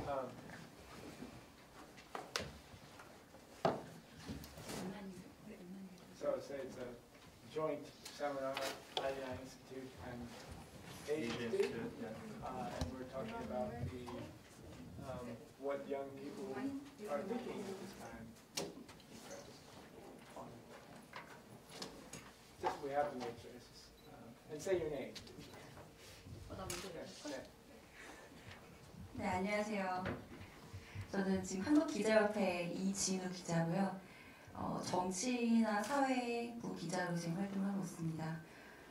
So it's a joint seminar, IDI Institute and AGD, and we're talking about what young people are thinking at this time. Just we have to make choices. And say your name. 네, 안녕하세요. 저는 지금 한국기자협회 이진우 기자고요. 정치나 사회부 기자로 지금 활동하고 있습니다.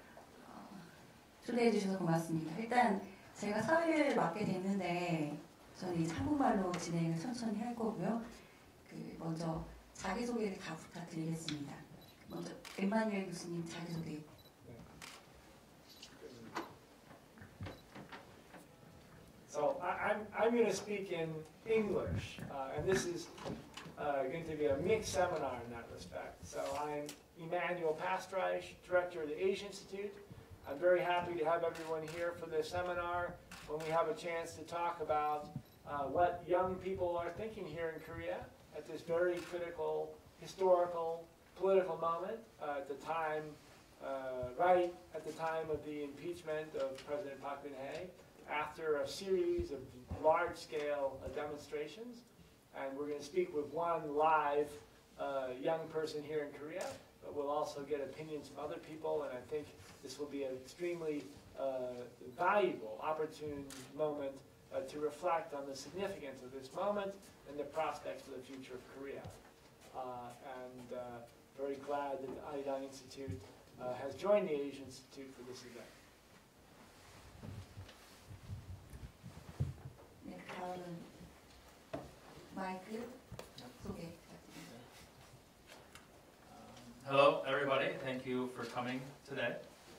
초대해 주셔서 고맙습니다. 일단 제가 사회를 맡게 됐는데 저는 이제 한국말로 진행을 천천히 할 거고요. 먼저 자기소개를 다 부탁드리겠습니다. 먼저 엠마뉴엘 교수님 자기소개. So I'm going to speak in English, and this is going to be a mixed seminar in that respect. So I'm Emmanuel Pastreich, Director of the Asia Institute. I'm very happy to have everyone here for this seminar when we have a chance to talk about what young people are thinking here in Korea at this very critical, historical, political moment at the time, right at the time of the impeachment of President Park Geun-hye, after a series of large-scale demonstrations. And we're going to speak with one live young person here in Korea, but we'll also get opinions from other people, and I think this will be an extremely valuable, opportune moment to reflect on the significance of this moment and the prospects for the future of Korea. Very glad that the Arirang Institute has joined the Asia Institute for this event. 네, 다음은 마이크 소개 부탁드립니다. Hello, everybody. Thank you for coming today.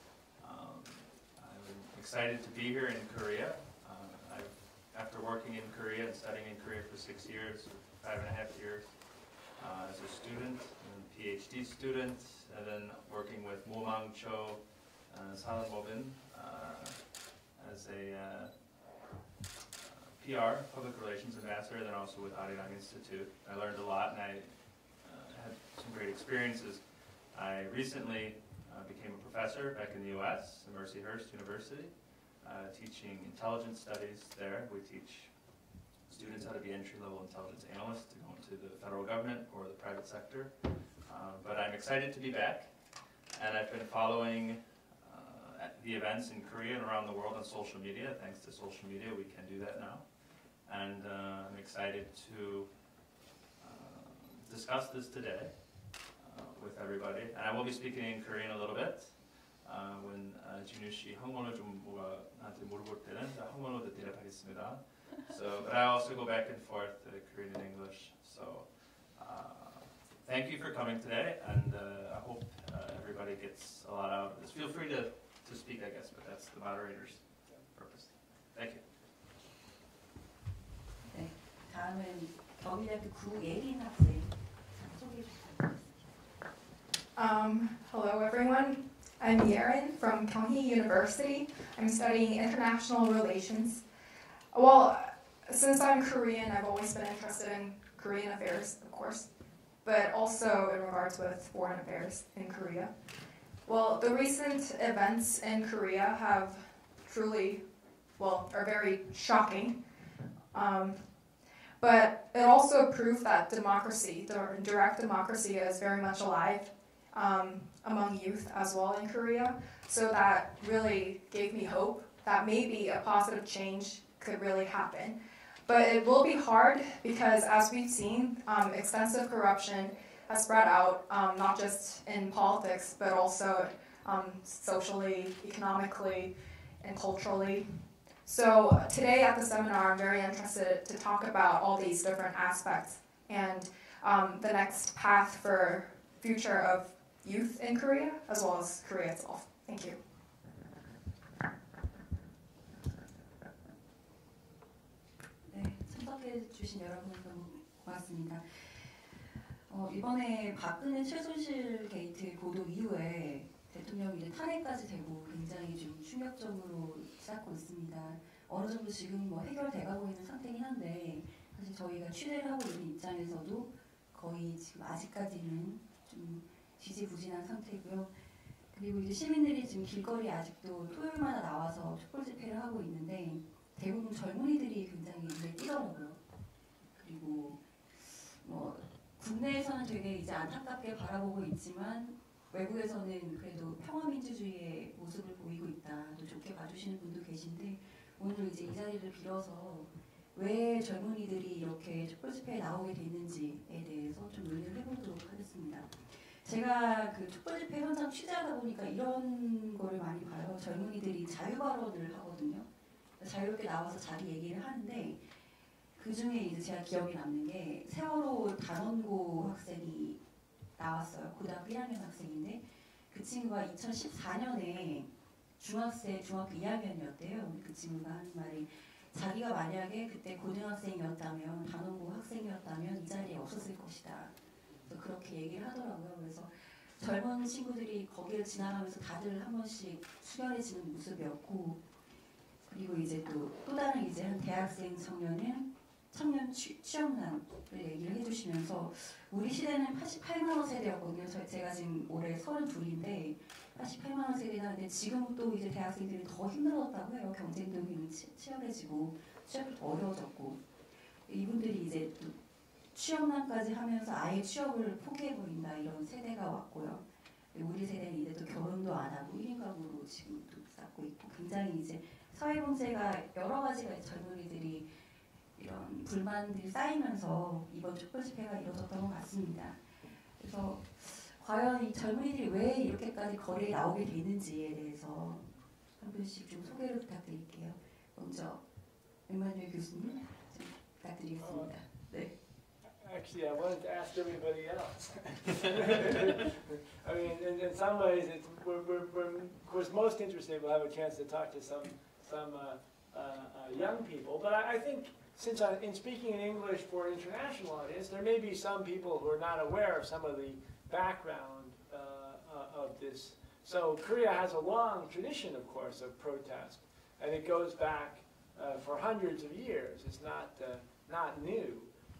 I'm excited to be here in Korea. After working in Korea and studying in Korea for 6 years, 5.5 years, as a student, and PhD student, and then working with Mo Mang-cho, Salan Mobin as a PR, public relations ambassador, then also with Arirang Institute. I learned a lot, and I had some great experiences. I recently became a professor back in the U.S. at Mercyhurst University, teaching intelligence studies there. We teach students how to be entry-level intelligence analysts to go into the federal government or the private sector. But I'm excited to be back, and I've been following the events in Korea and around the world on social media. Thanks to social media, we can do that now. And I'm excited to discuss this today with everybody. And I will be speaking in Korean a little bit. When 진우 씨 한국어를 좀 나한테 물어볼 때는 한국어로 대답하겠습니다. So, but I also go back and forth Korean and English. So, thank you for coming today, and I hope everybody gets a lot out of this. Feel free to speak, I guess, but that's the moderator's purpose. Thank you. 네, 다음은 경희대학교 구예린 학생 소개해 주시죠. Hello, everyone. I'm Yerin from Kyunghee University. I'm studying international relations. Well, since I'm Korean, I've always been interested in Korean affairs, of course, but also in regards with foreign affairs in Korea. Well, the recent events in Korea have truly, are very shocking. But it also proved that democracy, direct democracy, is very much alive among youth as well in Korea. So that really gave me hope that maybe a positive change could really happen. But it will be hard because, as we've seen, extensive corruption has spread out, not just in politics, but also socially, economically, and culturally. So today at the seminar, I'm very interested to talk about all these different aspects and the next path for future of youth in Korea, as well as Korea itself. Thank you. 네, 참석해 주신 여러분 너무 고맙습니다. 이번에 박근혜 최순실 게이트 보도 이후에 대통령이 이제 탄핵까지 되고 굉장히 좀 충격적으로 쌓고 있습니다. 어느 정도 지금 뭐 해결돼가고 있는 상태긴 한데 사실 저희가 취재를 하고 있는 입장에서도 거의 지금 아직까지는 좀 지지부진한 상태고요. 그리고 이제 시민들이 지금 길거리에 아직도 토요일마다 나와서 촛불 집회를 하고 있는데 대부분 젊은이들이 굉장히 눈에 띄더라고요. 그리고 뭐 국내에서는 되게 이제 안타깝게 바라보고 있지만 외국에서는 그래도 평화민주주의의 모습을 보이고 있다. 또 좋게 봐주시는 분도 계신데 오늘 이제 이 자리를 빌어서 왜 젊은이들이 이렇게 촛불 집회에 나오게 됐는지에 대해서 좀 논의를 해보도록 하겠습니다. 제가 그 촛불 집회 현장 취재하다 보니까 이런 거를 많이 봐요. 젊은이들이 자유 발언을 하거든요. 자유롭게 나와서 자기 얘기를 하는데 그 중에 이제 제가 기억이 남는 게 세월호 단원고 학생이 나왔어요. 고등학교 1학년 학생인데 그 친구가 2014년에 중학교 2학년이었대요. 그 친구가 하는 말이 자기가 만약에 그때 고등학생이었다면 단원고 학생이었다면 이 자리에 없었을 것이다. 그래서 그렇게 얘기를 하더라고요. 그래서 젊은 친구들이 거기를 지나가면서 다들 한 번씩 수결해지는 모습이었고 그리고 이제 또 다른 이제 한 대학생 청년 취업난을 얘기를 해주시면서 우리 시대는 88만 원 세대였거든요. 제가 지금 올해 32인데 88만 원 세대다. 근데 지금 또 이제 대학생들이 더 힘들어졌다고 해요. 경쟁도 굉장히 치열해지고 취업이 더 어려워졌고 이분들이 이제 또 취업난까지 하면서 아예 취업을 포기해버린다 이런 세대가 왔고요. 우리 세대는 이제 또 결혼도 안 하고 1인 가구로 지금 또 쌓고 있고 굉장히 이제 사회 문제가 여러 가지가 젊은이들이 이런 불만들이 쌓이면서 이번 촛불 집회가 이루어졌던 것 같습니다. 그래서 과연 이 젊은이들이 왜 이렇게까지 거리에 나오게 되는지에 대해서 한 분씩 좀 소개를 부탁드릴게요. 먼저 임마누엘 교수님 좀 부탁드리겠습니다. 네. Actually, I wanted to ask everybody else. I mean, in some ways, we're of course most interested. We'll have a chance to talk to some young people. But I think since in speaking in English for an international audience, there may be some people who are not aware of some of the background of this. So Korea has a long tradition, of course, of protest, and it goes back for hundreds of years. It's not new.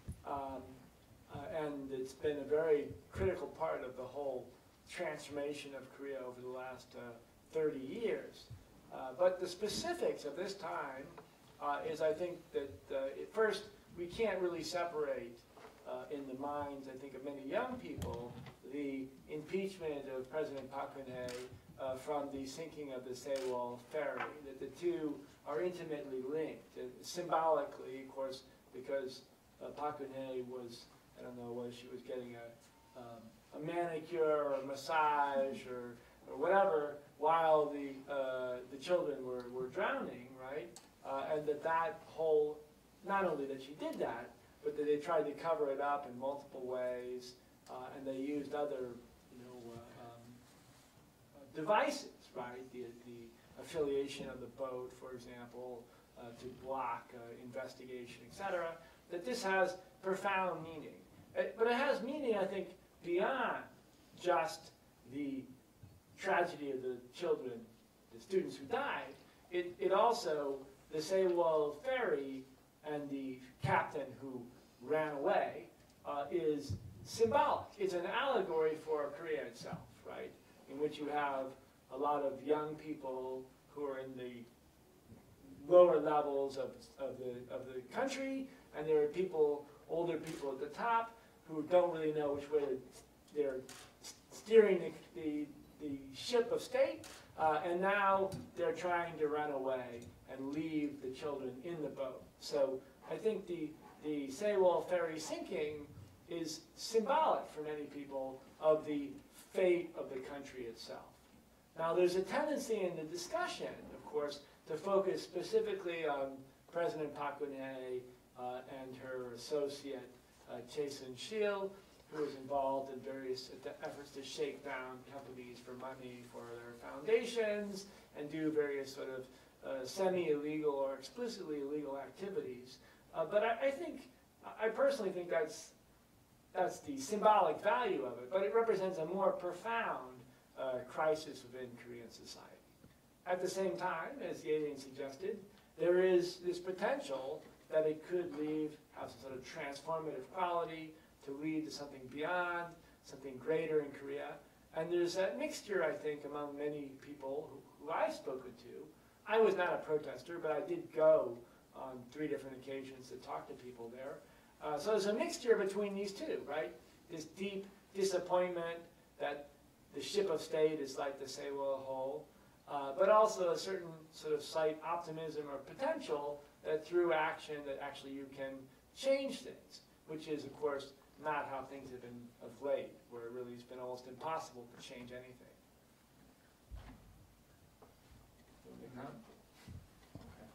And it's been a very critical part of the whole transformation of Korea over the last 30 years. But the specifics of this time is, I think, that at first we can't really separate in the minds, I think, of many young people, the impeachment of President Park Geun-hye from the sinking of the Sewol ferry, that the two are intimately linked, symbolically, of course, because Park Geun-hye was, I don't know whether she was getting a manicure or a massage or whatever while the children were drowning, right? And that whole, not only that she did that, but that they tried to cover it up in multiple ways, and they used other, devices, right? The affiliation of the boat, for example, to block investigation, etc. That this has profound meaning. But it has meaning, I think, beyond just the tragedy of the children, the students who died. It also, the Sewol ferry and the captain who ran away is symbolic. It's an allegory for Korea itself, right? In which you have a lot of young people who are in the lower levels of the country, and there are people, older people at the top, who don't really know which way they're steering the ship of state, and now they're trying to run away and leave the children in the boat. So I think the Sewol ferry sinking is symbolic for many people of the fate of the country itself. Now there's a tendency in the discussion, of course, to focus specifically on President Park Geun-hye and her associate Chae Soon-sil, who was involved in various efforts to shake down companies for money for their foundations and do various sort of semi-illegal or explicitly illegal activities. But I personally think that's the symbolic value of it, but it represents a more profound crisis within Korean society. At the same time, as Yejin suggested, there is this potential that it could have some sort of transformative quality to lead to something beyond, something greater in Korea. And there's that mixture, I think, among many people who I've spoken to. I was not a protester, but I did go on 3 different occasions to talk to people there. So there's a mixture between these two, right? This deep disappointment that the ship of state is like the Sewol Ho, but also a certain sort of slight optimism or potential that through action that actually you can change things, which is, of course, not how things have been of late, where it really has been almost impossible to change anything. No? Okay.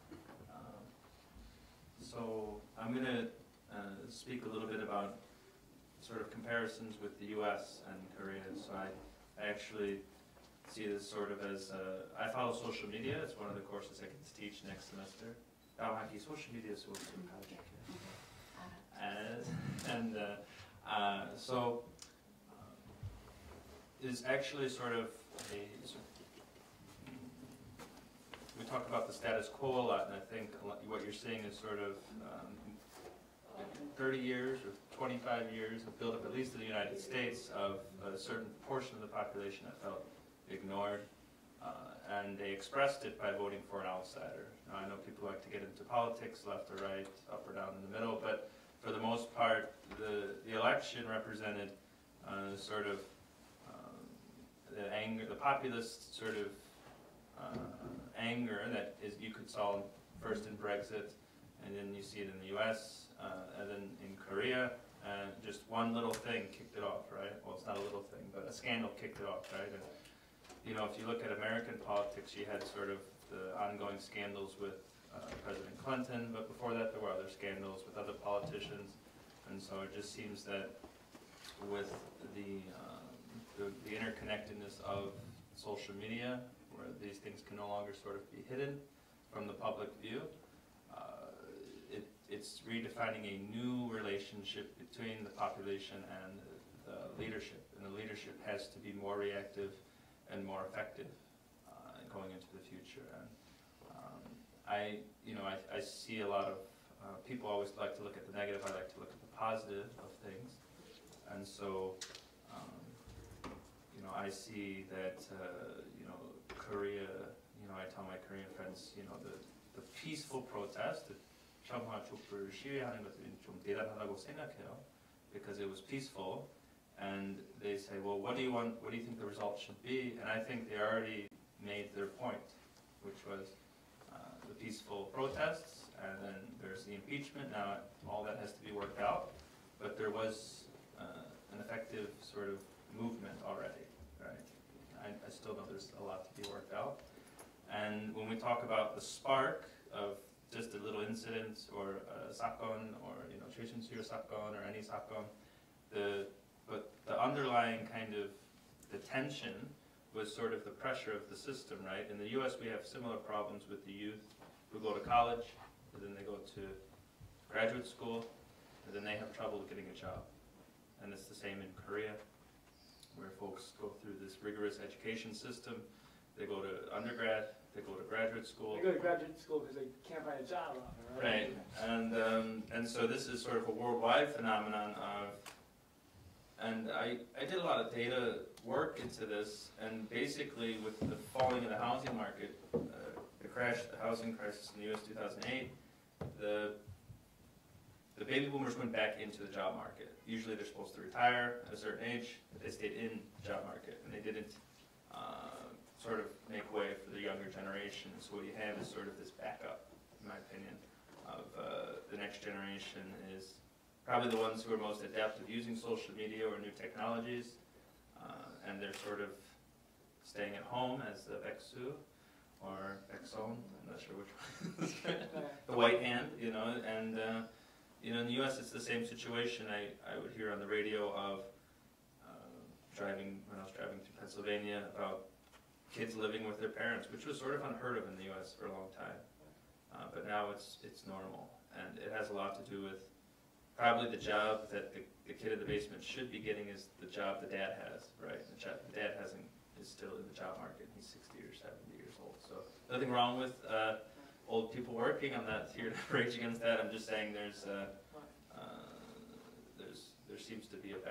So I'm going to speak a little bit about sort of comparisons with the U.S. and Korea. So I actually see this sort of as, I follow social media. It's one of the courses I get to teach next semester. social media so is actually sort of we talk about the status quo a lot, and I think what you're seeing is sort of 30 years or 25 years of build-up, at least in the United States, of a certain portion of the population that felt ignored, and they expressed it by voting for an outsider. Now, I know people like to get into politics, left or right, up or down in the middle, but for the most part, the election represented sort of the anger, the populist sort of anger that is you could saw first in Brexit, and then you see it in the U.S., and then in Korea, and just one little thing kicked it off, right? Well, it's not a little thing, but a scandal kicked it off, right? And, you know, if you look at American politics, you had sort of the ongoing scandals with President Clinton, but before that there were other scandals with other politicians, and so it just seems that with the interconnectedness of social media, where these things can no longer sort of be hidden from the public view, it's redefining a new relationship between the population and the leadership, and the leadership has to be more reactive and more effective going into the future. And I see a lot of people always like to look at the negative. I like to look at the positive of things, and so I see that Korea. I tell my Korean friends, the peaceful protest. 청화 촛불 시위하는 것들이 좀 대단하다고 생각해요, because it was peaceful, and they say, well, what do you want? What do you think the result should be? And I think they already made their point, which was the peaceful protests, and then there's the impeachment. Now all that has to be worked out, but there was an effective sort of movement already, right? I still know there's a lot to be worked out, and when we talk about the spark of just a little incident or a sakon or 최순실 sakon or any sakon, but the underlying kind of the tension was sort of the pressure of the system, right? In the U.S. we have similar problems with the youth who go to college, and then they go to graduate school, and then they have trouble getting a job. And it's the same in Korea, where folks go through this rigorous education system. They go to undergrad, they go to graduate school. They go to graduate school because they can't find a job often, right? Right, and so this is sort of a worldwide phenomenon of, and I did a lot of data work into this, and basically with the falling of the housing market, the housing crisis in the U.S. 2008, the baby boomers went back into the job market. Usually they're supposed to retire at a certain age, but they stayed in the job market, and they didn't sort of make way for the younger generation. So what you have is sort of this backup, in my opinion, of the next generation is probably the ones who are most adept at using social media or new technologies, and they're sort of staying at home as the Vexu or Vexon, I'm not sure which one, the white hand, and in the U.S. it's the same situation. I would hear on the radio of when I was driving through Pennsylvania, about kids living with their parents, which was sort of unheard of in the U.S. for a long time, but now it's normal, and it has a lot to do with probably the job that the kid in the basement should be getting is the job the dad has, right? The dad is still in the job market. He's 60 or 70 years old. So nothing wrong with old people working. I'm not here to rage against that. I'm just saying there seems to be a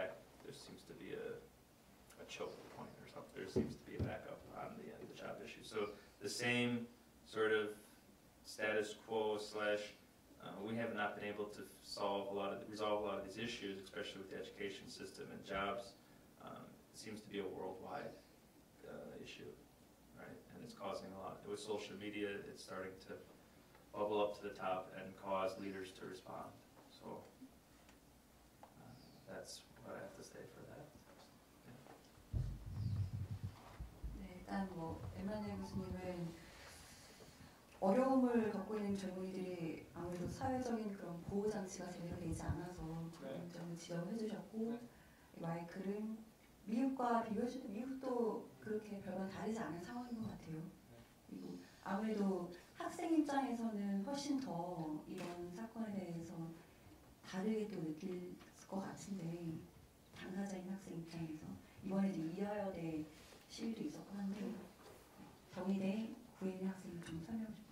choke point or something. There seems to be a backup on the job issue. So the same sort of status quo / we have not been able to resolve a lot of these issues, especially with the education system and jobs. It seems to be a worldwide issue, right? And it's causing a lot. With social media, it's starting to bubble up to the top and cause leaders to respond. So that's what I have to say for that. 네, 일단 뭐 에마누엘 교수님은 어려움을 겪고 있는 젊은이들이 아무래도 사회적인 그런 보호 장치가 제대로 되지 않아서 그런 점을 지적해 주셨고 마이클은 미국과 비교해서 미국도 그렇게 별반 다르지 않은 상황인 것 같아요. 그리고 아무래도 학생 입장에서는 훨씬 더 이런 사건에 대해서 다르게 또 느낄 것 같은데 당사자인 학생 입장에서 이번에도 이화여대 시위도 있었고 한데 경희대 구인의 학생이 좀 설명 좀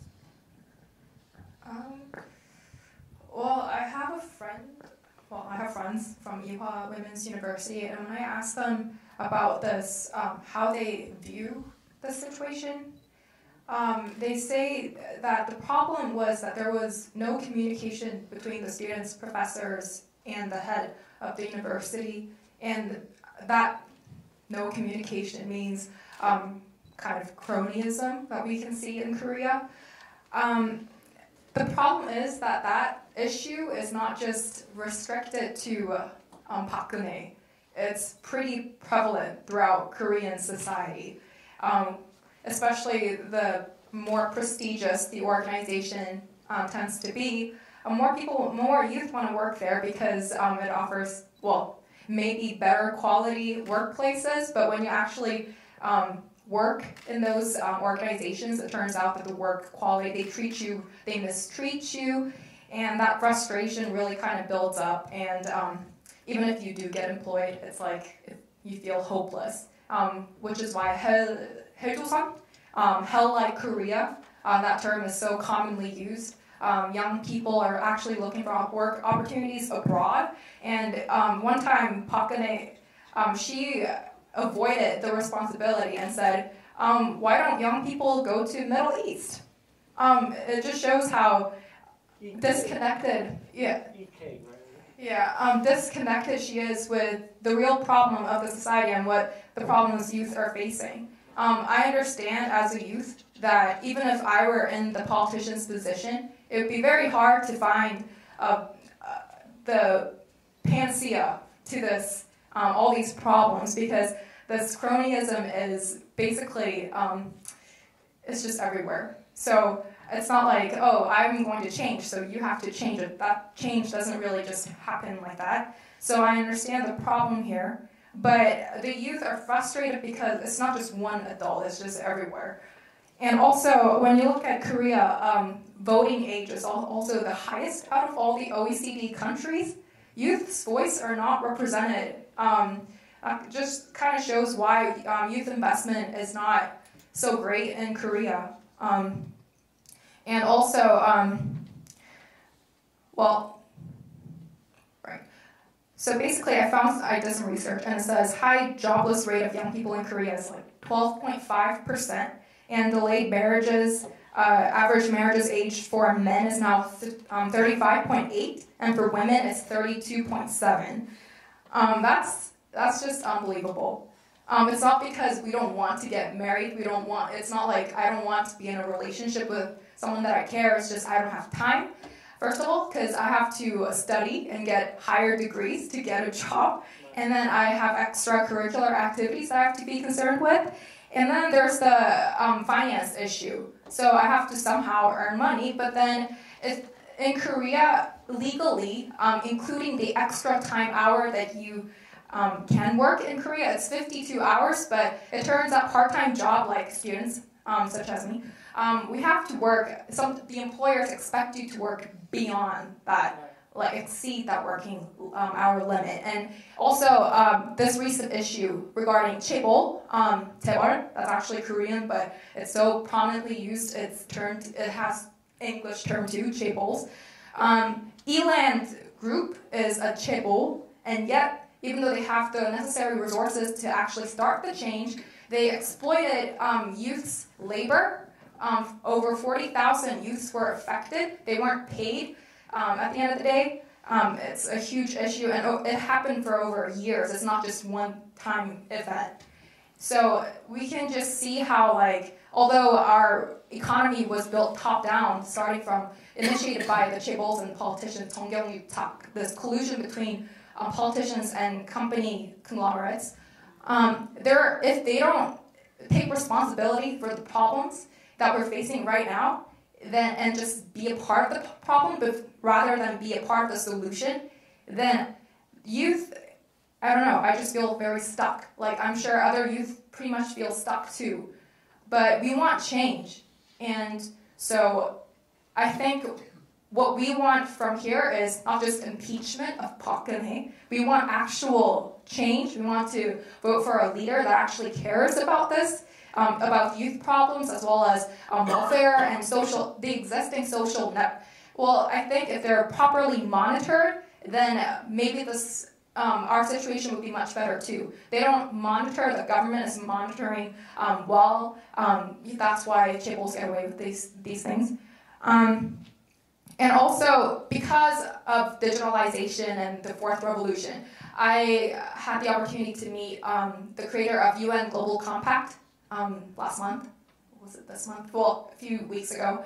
부탁드리겠습니다. Well, I have friends from Ewha Women's University, and when I ask them about this, how they view the situation, they say that the problem was that there was no communication between the students, professors, and the head of the university, and that no communication means kind of cronyism that we can see in Korea. The problem is that that issue is not just restricted to Park Geun-hye. It's pretty prevalent throughout Korean society, especially the more prestigious the organization tends to be. More youth want to work there because it offers, well, maybe better quality workplaces, but when you actually work in those organizations, it turns out that the work quality, they mistreat you, and that frustration really kind of builds up, and even if you do get employed, it's like you feel hopeless, which is why Haejoseon, Hell Like Korea, that term is so commonly used. Young people are actually looking for work opportunities abroad, and one time Park Geun-hye, she avoided the responsibility and said, why don't young people go to Middle East? It just shows how disconnected, disconnected she is with the real problem of the society and what the problems youth are facing. I understand as a youth that even if I were in the politician's position, it would be very hard to find the panacea to this, all these problems, because this cronyism is basically, it's just everywhere. So it's not like, oh, I'm going to change, so you have to change it. That change doesn't really just happen like that. So I understand the problem here, but the youth are frustrated because it's not just one adult, it's just everywhere. And also, when you look at Korea, voting age is also the highest out of all the OECD countries. Youth's voice are not represented. Just kind of shows why youth investment is not so great in Korea. And also, so basically I did some research, and it says high jobless rate of young people in Korea is like 12.5%, and delayed marriages, average marriages age for men is now 35.8, and for women it's 32.7. That's just unbelievable. It's not because we don't want to get married. It's not like I don't want to be in a relationship with someone that I care. It's just I don't have time. First of all, because I have to study and get higher degrees to get a job. And then I have extracurricular activities that I have to be concerned with. And then there's the finance issue. So I have to somehow earn money. But then in Korea, legally, including the extra time hour that you can work in Korea, it's 52 hours, but it turns out part-time job like students, such as me, we have to work, the employers expect you to work beyond that like exceed that working hour limit. And also this recent issue regarding chaebol, 재벌, that's actually Korean, but it's so prominently used. It has English term too, chaebols. Eland Group is a chaebol, and yet even though they have the necessary resources to actually start the change, they exploited youth's labor. Over 40,000 youths were affected. They weren't paid. At the end of the day, it's a huge issue, and it happened for over years. It's not just one-time event. So we can just see how, like, although our economy was built top-down, initiated by the chaebols and politicians, 정경유착, this collusion between politicians and company conglomerates, if they don't take responsibility for the problems that we're facing right now, and just be a part of the problem, but rather than be a part of the solution, then youth, I don't know, I just feel very stuck. Like, I'm sure other youth pretty much feel stuck too. But we want change. And so I think what we want from here is not just impeachment of Park Geun-hye. We want actual change. We want to vote for a leader that actually cares about this, about youth problems, as well as welfare and the existing social net. Well, I think if they're properly monitored, then maybe our situation would be much better too. They don't monitor, the government is monitoring well. That's why chaebols get away with these things. And also, because of digitalization and the fourth revolution, I had the opportunity to meet the creator of UN Global Compact last month. Was it this month? Well, a few weeks ago.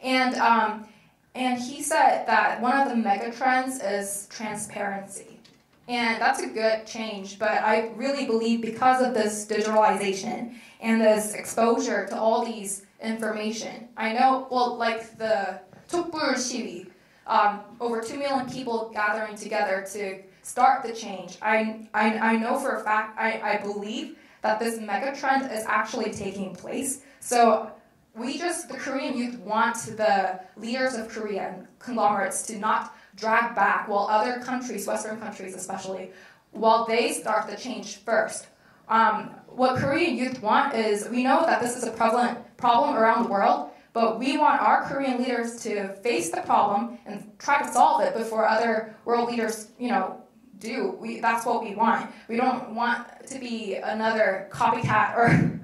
And he said that one of the mega trends is transparency. And that's a good change, but I really believe because of this digitalization and this exposure to all these information, I know, well, like the 촛불 시위, over 2 million people gathering together to start the change. I know for a fact, I believe that this mega trend is actually taking place. So the Korean youth want the leaders of Korean conglomerates to not drag back while other countries, Western countries especially, while they start the change first. What Korean youth want is, we know that this is a prevalent problem around the world, but we want our Korean leaders to face the problem and try to solve it before other world leaders, do. That's what we want. We don't want to be another copycat or,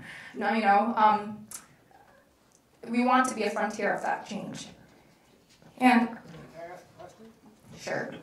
we want to be a frontier of that change. And Can I ask a question? sure.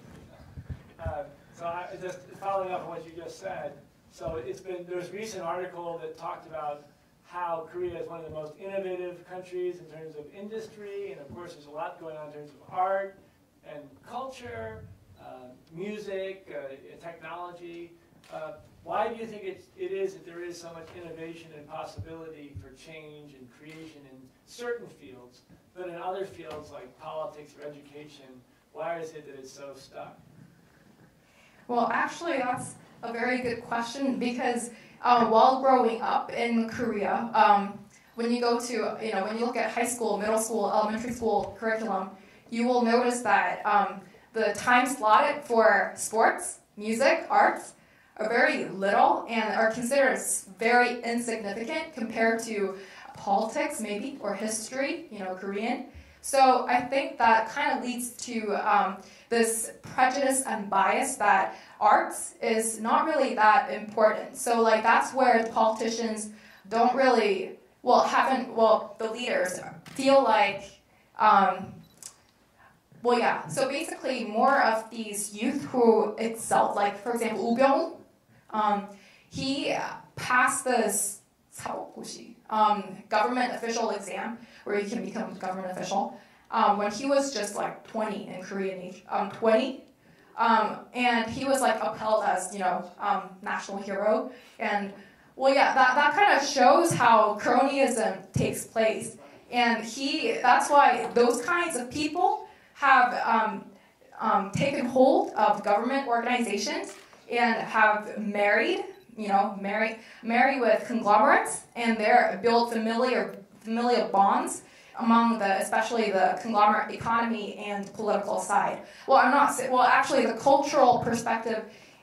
Just following up on what you just said, there's a recent article that talked about how Korea is one of the most innovative countries in terms of industry, and of course there's a lot going on in terms of art and culture, music, technology. Why do you think it is that there is so much innovation and possibility for change and creation in certain fields, but in other fields like politics or education, why is it that it's so stuck? Well, actually, that's a very good question, because while growing up in Korea, when you go to, when you look at high school, middle school, elementary school curriculum, you will notice that the time slotted for sports, music, arts are very little and are considered very insignificant compared to politics, maybe, or history, Korean. So I think that kind of leads to this prejudice and bias that arts is not really that important. So that's where the politicians don't really, the leaders feel like, so basically more of these youth who excel, like for example, Woo Byung-woo, he passed this government official exam where you can become a government official when he was just 20 in Korean age, 20. And he was upheld as, national hero. And that kind of shows how cronyism takes place. And that's why those kinds of people have taken hold of government organizations and have married, marry with conglomerates, and build familial bonds among especially the conglomerate economy and political side. Well, actually the cultural perspective,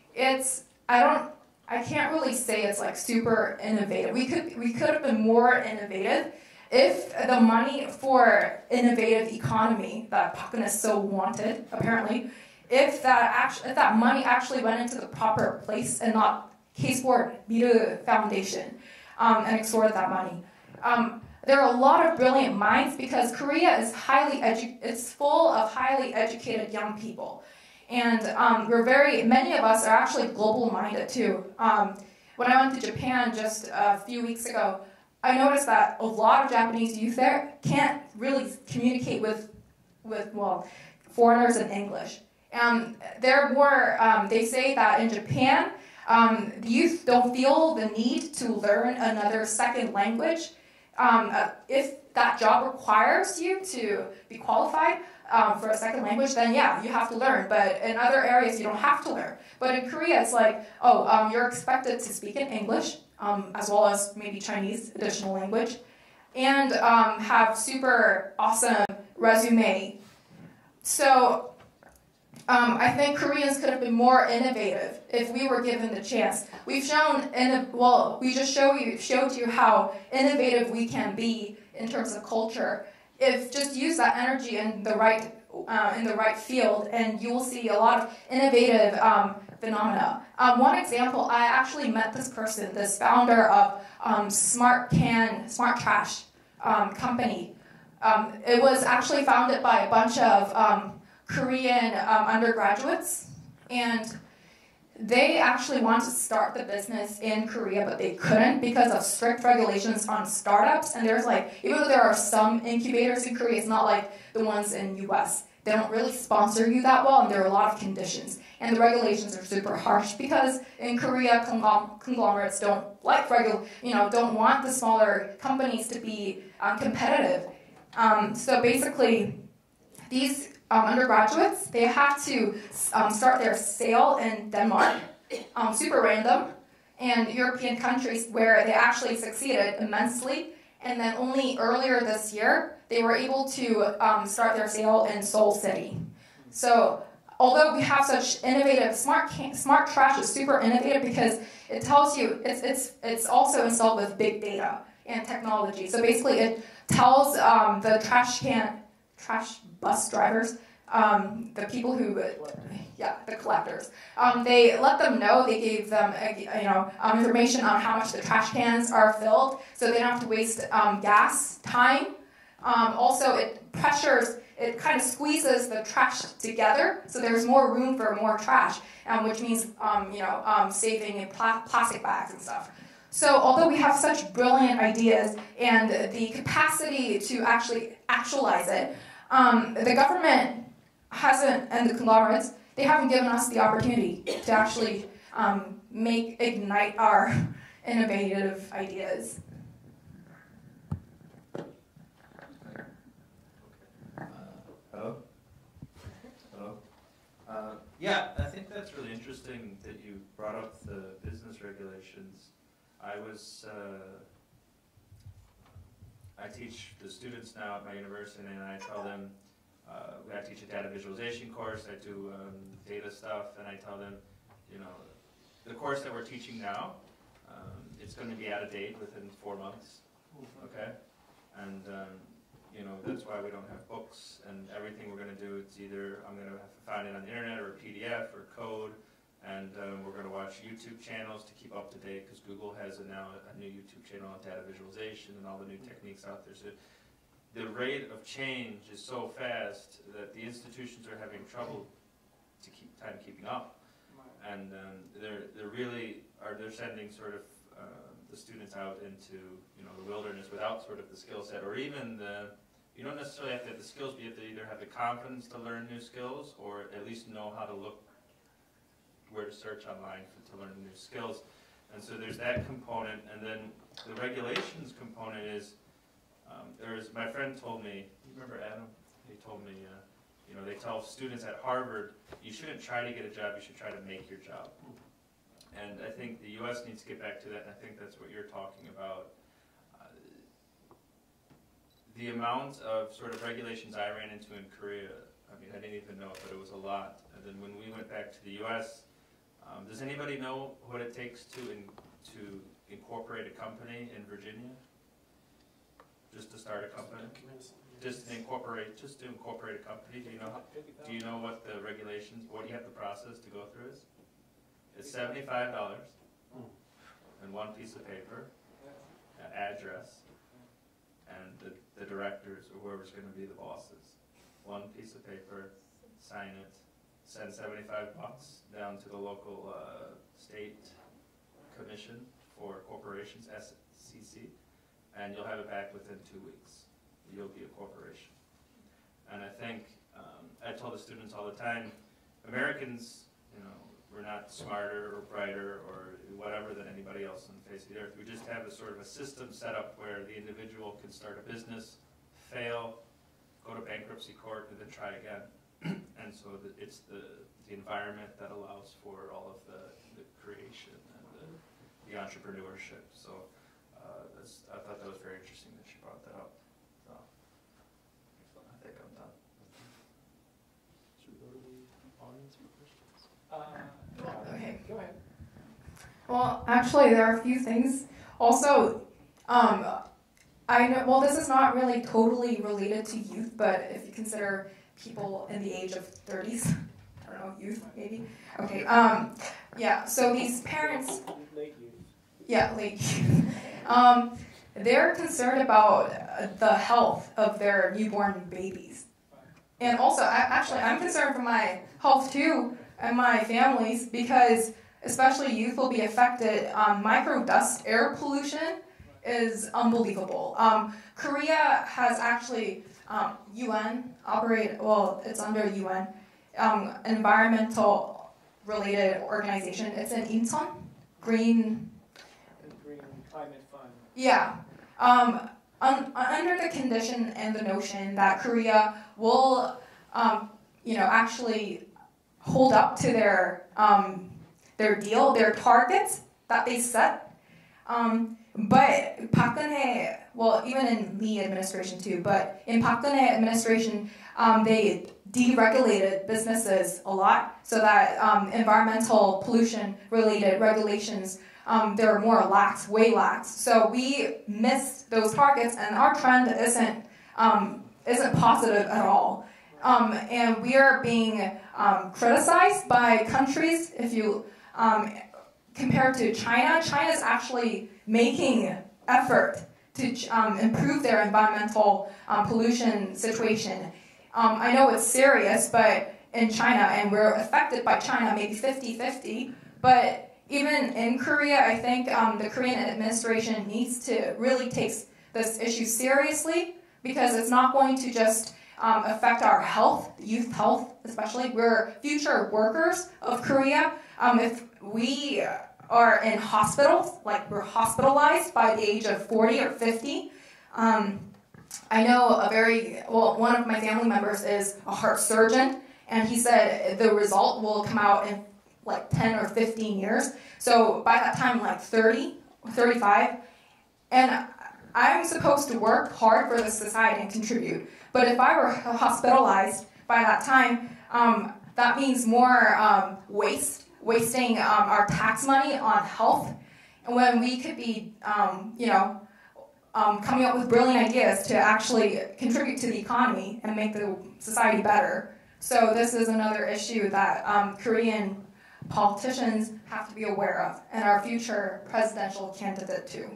I can't really say it's like super innovative. We could have been more innovative if the money for innovative economy that Park Geun-hye so wanted, apparently, if that money actually went into the proper place and not K-Sport Miru Foundation and extorted that money. There are a lot of brilliant minds because Korea is it's full of highly educated young people. And many of us are actually global minded too. When I went to Japan just a few weeks ago, I noticed that a lot of Japanese youth there can't really communicate with foreigners in English. They're more, they say that in Japan, the youth don't feel the need to learn another second language. If that job requires you to be qualified for a second language, then yeah, you have to learn. But in other areas, you don't have to learn. But in Korea, it's like, you're expected to speak in English, as well as maybe Chinese, additional language, and have super awesome resume. So I think Koreans could have been more innovative if we were given the chance. We just showed you how innovative we can be in terms of culture. If just use that energy in the right field, and you will see a lot of innovative phenomena. One example, I actually met this person, this founder of Smart Trash company. It was actually founded by a bunch of Korean undergraduates, and they actually wanted to start the business in Korea, but they couldn't because of strict regulations on startups. And there's even though there are some incubators in Korea, it's not like the ones in US. They don't really sponsor you that well, and there are a lot of conditions. And the regulations are super harsh because in Korea, conglomerates don't don't want the smaller companies to be competitive. So basically, these undergraduates, they have to start their sale in Denmark, super random, and European countries where they actually succeeded immensely. And then only earlier this year, they were able to start their sale in Seoul City. So although we have such innovative, smart trash is super innovative because it tells you, it's also installed with big data and technology. So basically it tells the trash bus drivers, the people who, the collectors. They let them know. They gave them, information on how much the trash cans are filled, so they don't have to waste gas, time. Also, it kind of squeezes the trash together, so there's more room for more trash, which means, saving in plastic bags and stuff. So although we have such brilliant ideas and the capacity to actually actualize it, the government hasn't, and the conglomerates, they haven't given us the opportunity to actually ignite our innovative ideas. Hello? Yeah, I think that's really interesting that you brought up the business regulations. I teach the students now at my university, and I tell them, I teach a data visualization course, I do data stuff, and I tell them, the course that we're teaching now, it's going to be out of date within 4 months, okay? And, that's why we don't have books, and everything we're going to do, it's either I'm going to have to find it on the internet or a PDF or code, and we're going to watch YouTube channels to keep up to date, because Google has now a new YouTube channel on data visualization and all the new techniques out there. So the rate of change is so fast that the institutions are having trouble to keeping up, and they're sending sort of the students out into the wilderness without sort of the skill set, or even you don't necessarily have to have the skills, but you have to either have the confidence to learn new skills, or at least know how to look where to search online to learn new skills. And so there's that component, and then the regulations component is, my friend told me, you remember Adam? He told me, they tell students at Harvard, you shouldn't try to get a job, you should try to make your job. And I think the US needs to get back to that, and I think that's what you're talking about. the amount of sort of regulations I ran into in Korea, I mean, I didn't even know it, but it was a lot. And then when we went back to the U.S., does anybody know what it takes to incorporate a company in Virginia? Just to start a company? Just to incorporate a company. Do you know what the regulations, what do you have the process to go through is? It's $75 and one piece of paper, an address, and the directors or whoever's going to be the bosses. One piece of paper, sign it, send $75 down to the local state commission for corporations, SCC, and you'll have it back within 2 weeks. You'll be a corporation. And I think, I tell the students all the time, Americans, we're not smarter or brighter or whatever than anybody else on the face of the earth. We just have a sort of a system set up where the individual can start a business, fail, go to bankruptcy court, and then try again. And so it's the environment that allows for all of the creation and the entrepreneurship. So I thought that was very interesting that she brought that up. So I think I'm done. Should we go to the audience for questions? Okay. Go ahead. Well, actually, there are a few things. Also, I know, well, this is not really totally related to youth, but if you consider people in the age of 30s, I don't know, youth maybe. Okay, yeah, so these parents, Late youth. yeah, late youth, they're concerned about the health of their newborn babies. And also, I'm concerned for my health too, and my family's, because especially youth will be affected. Micro dust air pollution is unbelievable. Korea has actually UN operate, well, it's under UN, environmental related organization. It's in Incheon, Green Climate Fund. Yeah. Under the condition and the notion that Korea will, actually hold up to their deal, their targets that they set. But Park Geun-hye, well, even in Lee administration too, but in Park Geun-hye administration, they deregulated businesses a lot so that environmental pollution related regulations, they're more lax, way lax. So we missed those targets, and our trend isn't positive at all. And we are being criticized by countries. If you compared to China, China is actually making effort to improve their environmental pollution situation. I know it's serious, but in China, and we're affected by China, maybe 50-50, but even in Korea, I think the Korean administration needs to really take this issue seriously, because it's not going to just affect our health, youth health especially. We're future workers of Korea. If we are in hospitals, like we're hospitalized by the age of 40 or 50, I know one of my family members is a heart surgeon, and he said the result will come out in like 10 or 15 years. So by that time, like 30, 35, and I'm supposed to work hard for the society and contribute. But if I were hospitalized by that time, that means more wasting our tax money on health, and when we could be, coming up with brilliant ideas to actually contribute to the economy and make the society better. So this is another issue that Korean politicians have to be aware of, and our future presidential candidate too.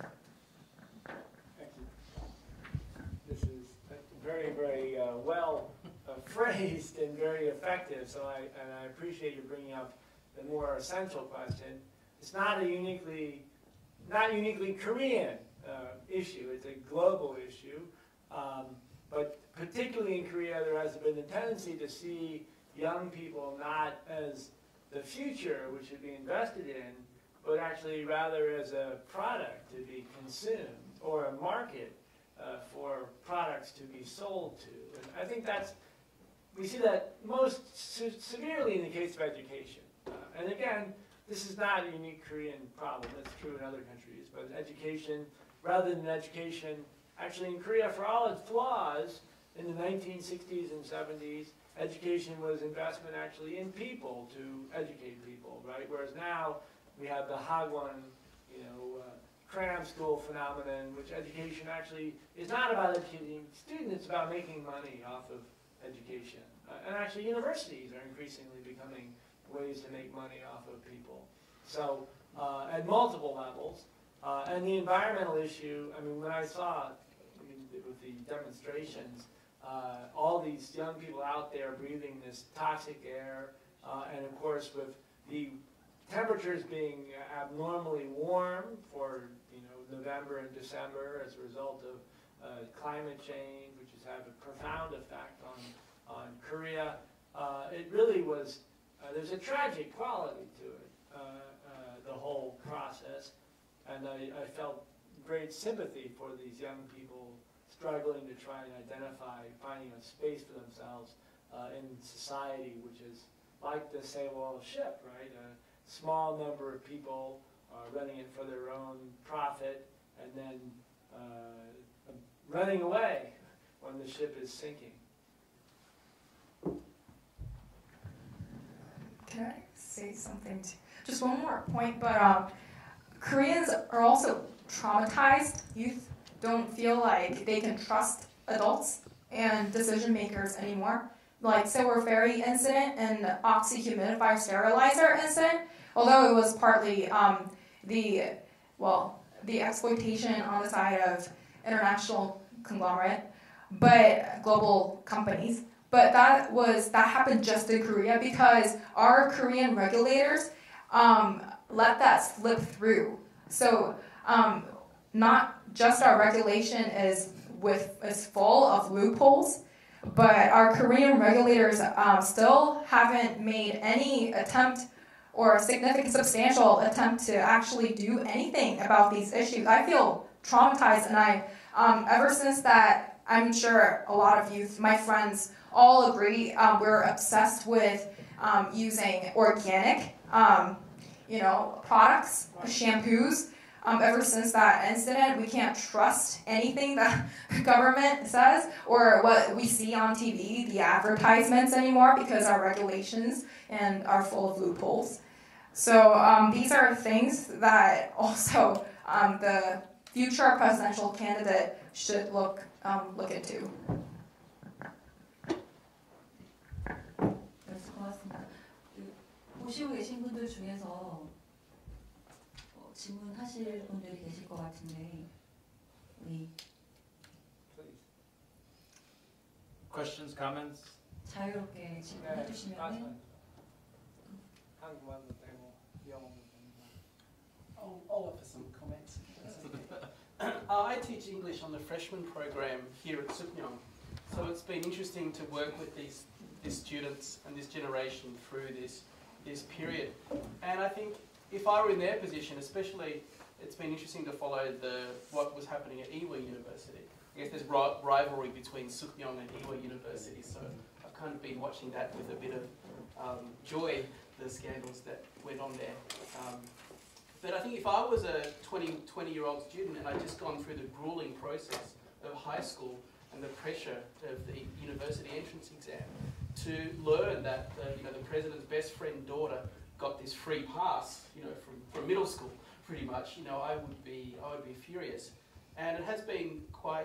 Thank you. This is very, very well phrased and very effective. So I appreciate you bringing up the more essential question. It's not uniquely Korean issue. It's a global issue. But particularly in Korea, there has been a tendency to see young people not as the future which should be invested in, but actually rather as a product to be consumed, or a market for products to be sold to. And I think we see that most severely in the case of education. And again, this is not a unique Korean problem. That's true in other countries. But education, rather than education actually in Korea, for all its flaws, in the 1960s and 70s, education was investment actually in people to educate people, right? Whereas now we have the Hagwon, cram school phenomenon, which education actually is not about educating students, it's about making money off of education. And actually universities are increasingly becoming ways to make money off of people. So at multiple levels. And the environmental issue, I mean, when I saw, with the demonstrations, all these young people out there breathing this toxic air, and of course with the temperatures being abnormally warm for November and December as a result of climate change, which has had a profound effect on Korea, it really was, there's a tragic quality to it, the whole process, and I felt great sympathy for these young people struggling to try and identify, finding a space for themselves in society, which is like the Sewol ship, right? A small number of people running it for their own profit, and then running away when the ship is sinking. Can I say something? Just one more point, but Koreans are also traumatized. Youth don't feel like they can trust adults and decision makers anymore. Like Sewol Ferry incident and the oxyhumidifier sterilizer incident, although it was partly the exploitation on the side of international conglomerate, but global companies. But that happened just in Korea because our Korean regulators let that slip through. So not just our regulation is full of loopholes, but our Korean regulators still haven't made any attempt or a significant, substantial attempt to actually do anything about these issues. I feel traumatized, and ever since that, I'm sure a lot of youth, my friends, all agree, we're obsessed with using organic, products, shampoos. Ever since that incident, we can't trust anything that the government says or what we see on TV, the advertisements anymore, because our regulations and are full of loopholes. So these are things that also the future presidential candidate should look into. 네, 고맙습니다. 보시고 계신 분들 중에서 질문하실 분들이 계실 것 같은데 우리 Questions, comments? 자유롭게 질문해 주시면 한국말도 되고 영어도 됩니다. I'll offer some comments. I teach English on the freshman program here at Suknyong, so it's been interesting to work with these students and this generation through this period. And I think if I were in their position, especially, it's been interesting to follow what was happening at Ewha University. I guess there's rivalry between Suknyong and Ewha University, so I've kind of been watching that with a bit of joy, the scandals that went on there. But I think if I was a 20-year-old student and I'd just gone through the grueling process of high school and the pressure of the university entrance exam, to learn that the president's best friend daughter got this free pass, from middle school, pretty much, I would be furious. And it has been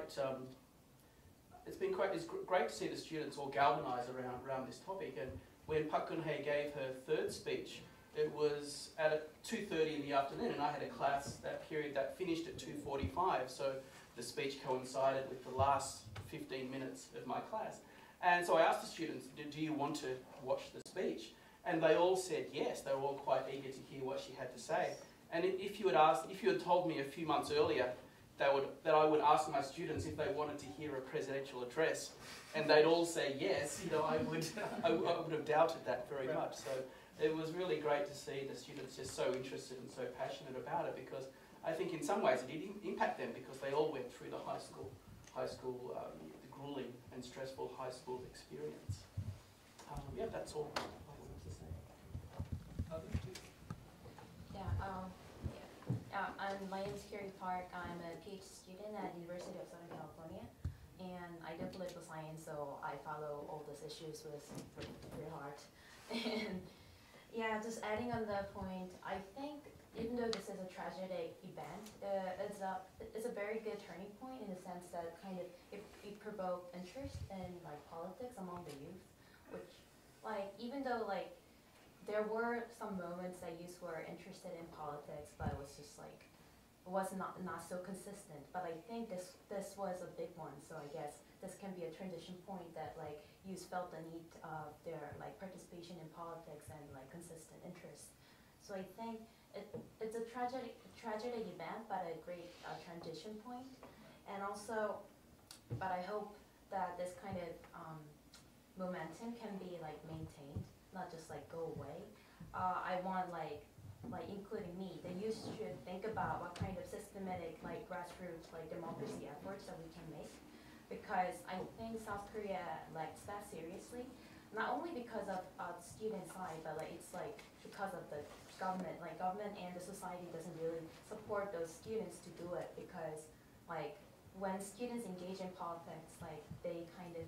it's great to see the students all galvanise around this topic. And when Park Geun-hye gave her third speech, it was at 2:30 in the afternoon, and I had a class that period that finished at 2:45. So the speech coincided with the last 15 minutes of my class. And so I asked the students, do you want to watch the speech? And they all said yes. They were all quite eager to hear what she had to say. And if you had told me a few months earlier that I would ask my students if they wanted to hear a presidential address, and they'd all say yes, I would have doubted that very much. So it was really great to see the students just so interested and so passionate about it, because I think in some ways it did impact them, because they all went through the high school, the grueling and stressful high school experience. That's all I wanted to say. Yeah, I'm my name is Carrie Park. I'm a PhD student at University of Southern California, and I do political science, so I follow all those issues with real heart. And yeah, just adding on the point, I think even though this is a tragic event, it's a very good turning point in the sense that kind of it provoked interest in like politics among the youth, which like even though like there were some moments that youth were interested in politics, but it was just like, it was not so consistent. But I think this was a big one, so I guess this can be a transition point that like youth felt the need of their like participation in politics and like consistent interest. So I think it's a tragic event, but a great transition point. And also, but I hope that this kind of momentum can be like maintained, not just like go away. I want like including me, the youth should think about what kind of systematic like grassroots like democracy efforts that we can make, because I think South Korea likes that seriously, not only because of student side, but like it's like because of the government, like government and the society doesn't really support those students to do it, because like when students engage in politics, like they kind of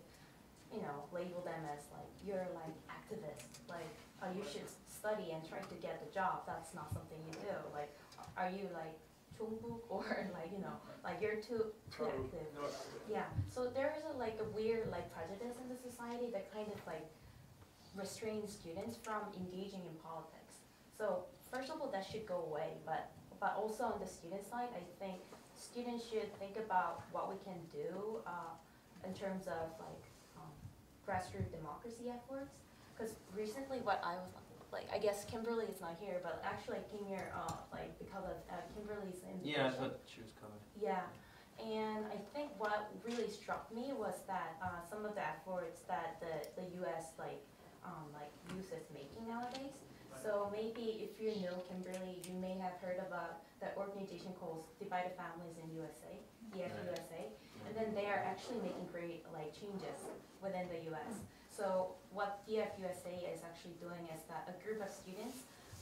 label them as like, you're like activist, like you should study and try to get the job. That's not something you do. Like, are you like Chongbuk or like like you're too active? Yeah. So there is like a weird like prejudice in the society that kind of like restrains students from engaging in politics. So first of all, that should go away. But also on the student side, I think students should think about what we can do in terms of like grassroots democracy efforts. Because recently what I was like, I guess Kimberly is not here, but actually I came here like because of Kimberly's invitation. Yeah, I thought she was coming. Yeah, and I think what really struck me was that some of the efforts that the U.S. like youth is making nowadays. So maybe if you know Kimberly, you may have heard about the organization called Divided Families in USA, DFUSA, and then they are actually making great like changes within the U.S. So what DFUSA is actually doing is that a group of students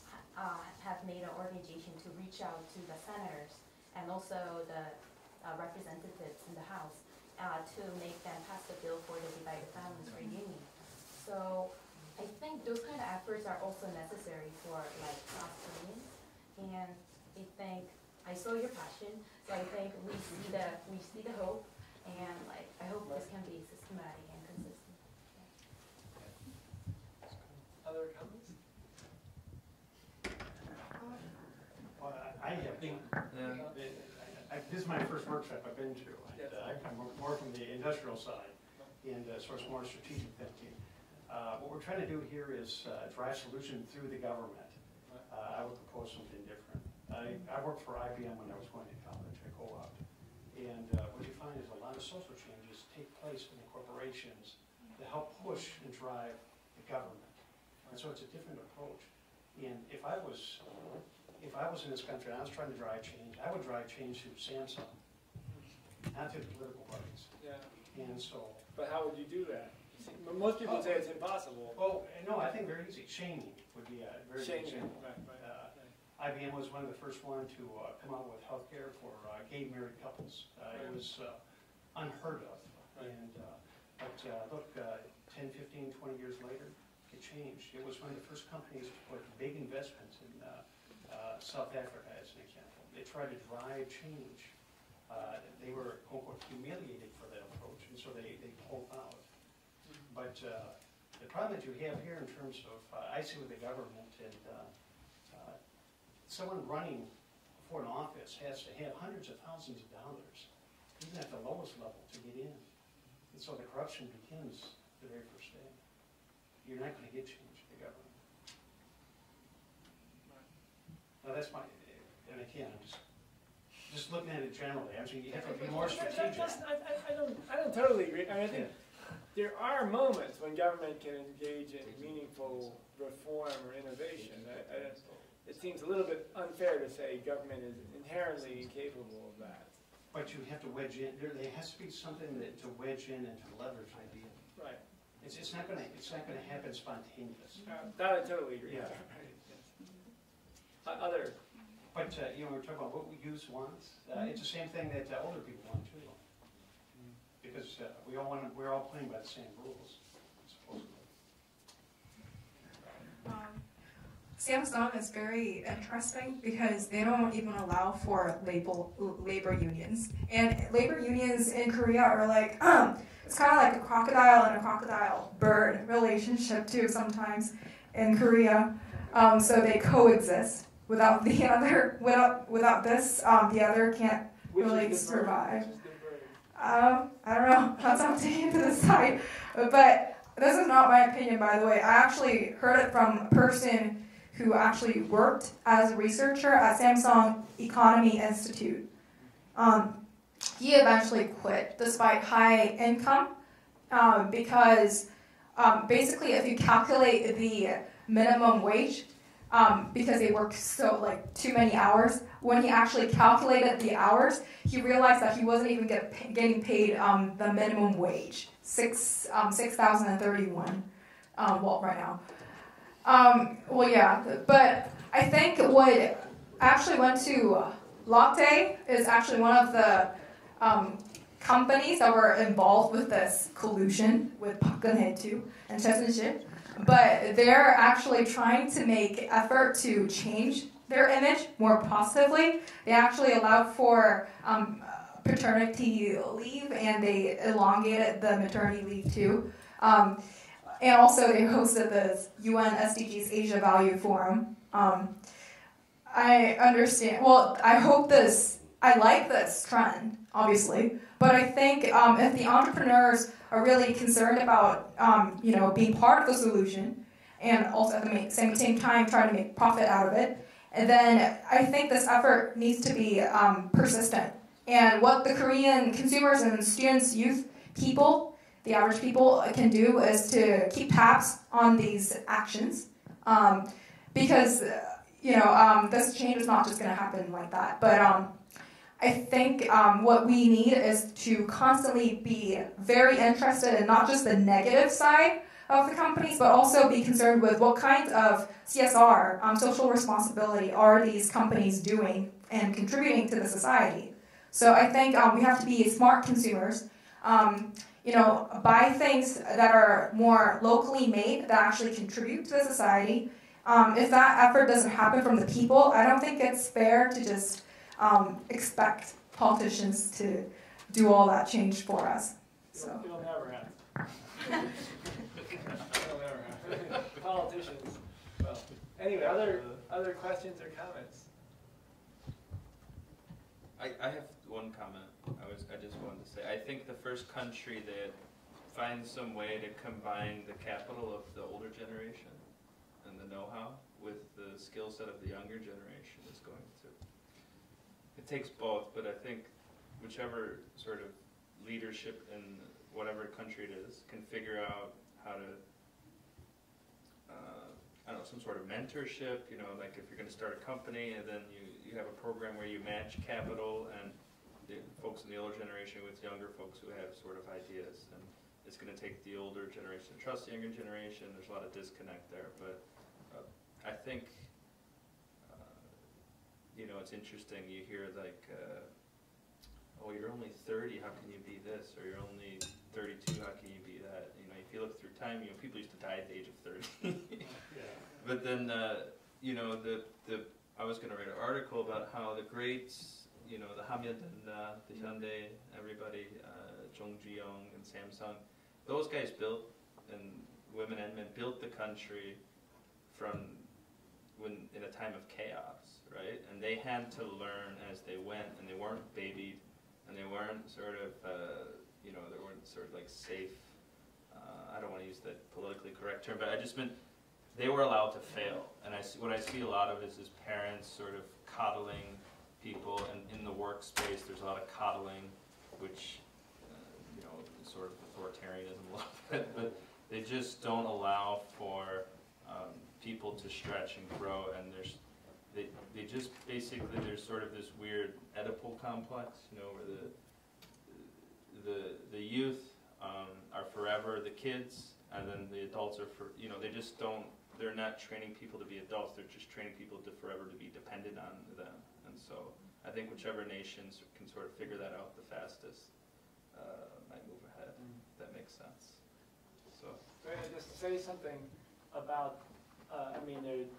have made an organization to reach out to the senators and also the representatives in the House to make them pass the bill for the Divided Families Reunion. So I think those kind of efforts are also necessary for like South Koreans, and I think I saw your passion, so I think we see the hope, and like I hope this can be systematic and consistent. Other comments? Well, I have been, this is my first workshop I've been to. Yes. I come more from the industrial side, and so it's more strategic thinking. What we're trying to do here is drive solution through the government. I would propose something different. I worked for IBM when I was going to college, I co-op. And what you find is a lot of social changes take place in the corporations to help push and drive the government. And so it's a different approach. And if I was in this country and I was trying to drive change, I would drive change through Samsung, not through the political parties. Yeah. And so. But how would you do that? Most people say it's impossible. Well, no, I think very easy. Shaming would be a very good example. Right. IBM was one of the first one to come out with healthcare for gay married couples. It was unheard of. Right. And look, 10, 15, 20 years later, it changed. It was one of the first companies to put big investments in South Africa, as an example. They tried to drive change. They were, quote unquote, humiliated for that approach, and so they pulled out. But the problem that you have here in terms of, I see with the government, and someone running for an office has to have hundreds of thousands of dollars, even at the lowest level, to get in. And so the corruption begins the very first day. You're not going to get change in the government. Now that's my, and again, I'm just looking at it generally. I mean, you have to be more strategic. I don't totally agree. I mean, I think there are moments when government can engage in meaningful reform or innovation. It seems a little bit unfair to say government is inherently incapable of that. But you have to wedge in. There has to be something to wedge in and to leverage idea. Right. It's not going to happen spontaneous. That I totally agree. Yeah. Other But, we're talking about what youth wants. It's the same thing that older people want too. Because we're all playing by the same rules, supposedly. Samsung is very interesting because they don't even allow for labor unions. And labor unions in Korea are like, it's kind of like a crocodile and a crocodile bird relationship too sometimes in Korea. So they coexist. Without the other, without this, the other can't really survive. I don't know. That's up to you to decide. But this is not my opinion, by the way. I actually heard it from a person who actually worked as a researcher at Samsung Economy Institute. He eventually quit despite high income because basically if you calculate the minimum wage, because they worked too many hours, when he actually calculated the hours, he realized that he wasn't even getting paid the minimum wage, 6,031 right now. But I think what actually went to Lotte is actually one of the companies that were involved with this collusion with Park Geun-hye and Choi but they're actually trying to make effort to change their image more positively. They actually allowed for paternity leave and they elongated the maternity leave too. And also they hosted the UN SDGs Asia Value Forum. I understand, I like this trend, obviously, but I think if the entrepreneurs are really concerned about, being part of the solution and also at the same time trying to make profit out of it, and then I think this effort needs to be persistent. And what the Korean consumers and students, youth, people, the average people can do is to keep tabs on these actions because, this change is not just going to happen like that. But I think what we need is to constantly be very interested in not just the negative side of the companies, but also be concerned with what kinds of CSR, social responsibility, are these companies doing and contributing to the society. So I think we have to be smart consumers, buy things that are more locally made that actually contribute to the society. If that effort doesn't happen from the people, I don't think it's fair to just expect politicians to do all that change for us. So. It'll never happen. It'll never happen. Politicians. Well, anyway, other questions or comments? I have one comment. I just wanted to say, I think the first country that finds some way to combine the capital of the older generation and the know-how with the skill set of the younger generation is going to. It takes both, but I think whichever sort of leadership in whatever country it is can figure out how to, some sort of mentorship, like if you're going to start a company and then you have a program where you match capital and the folks in the older generation with younger folks who have sort of ideas. And it's going to take the older generation to trust the younger generation. There's a lot of disconnect there, but I think it's interesting. You hear like, oh, you're only 30, how can you be this? Or you're only 32, how can you be that? If you look through time, people used to die at the age of 30. Yeah. But then, I was going to write an article about how the greats, the Hamyun and the Hyundai, everybody, Jung Ji-young and Samsung, those guys built, and women and men built the country in a time of chaos, right? And they had to learn as they went, and they weren't babied, and they weren't sort of, they weren't sort of like safe. I don't want to use that politically correct term, but I just meant they were allowed to fail. And what I see a lot of is parents sort of coddling people, and in the workspace there's a lot of coddling, which, sort of authoritarianism a little bit, but they just don't allow for people to stretch and grow, and they just basically, there's sort of this weird Oedipal complex, where the youth are forever the kids, and then the adults are they just don't they're not training people to be adults, they're just training people to forever to be dependent on them. And so I think whichever nations can sort of figure that out the fastest might move ahead, if that makes sense. So. Just to say something about, I mean,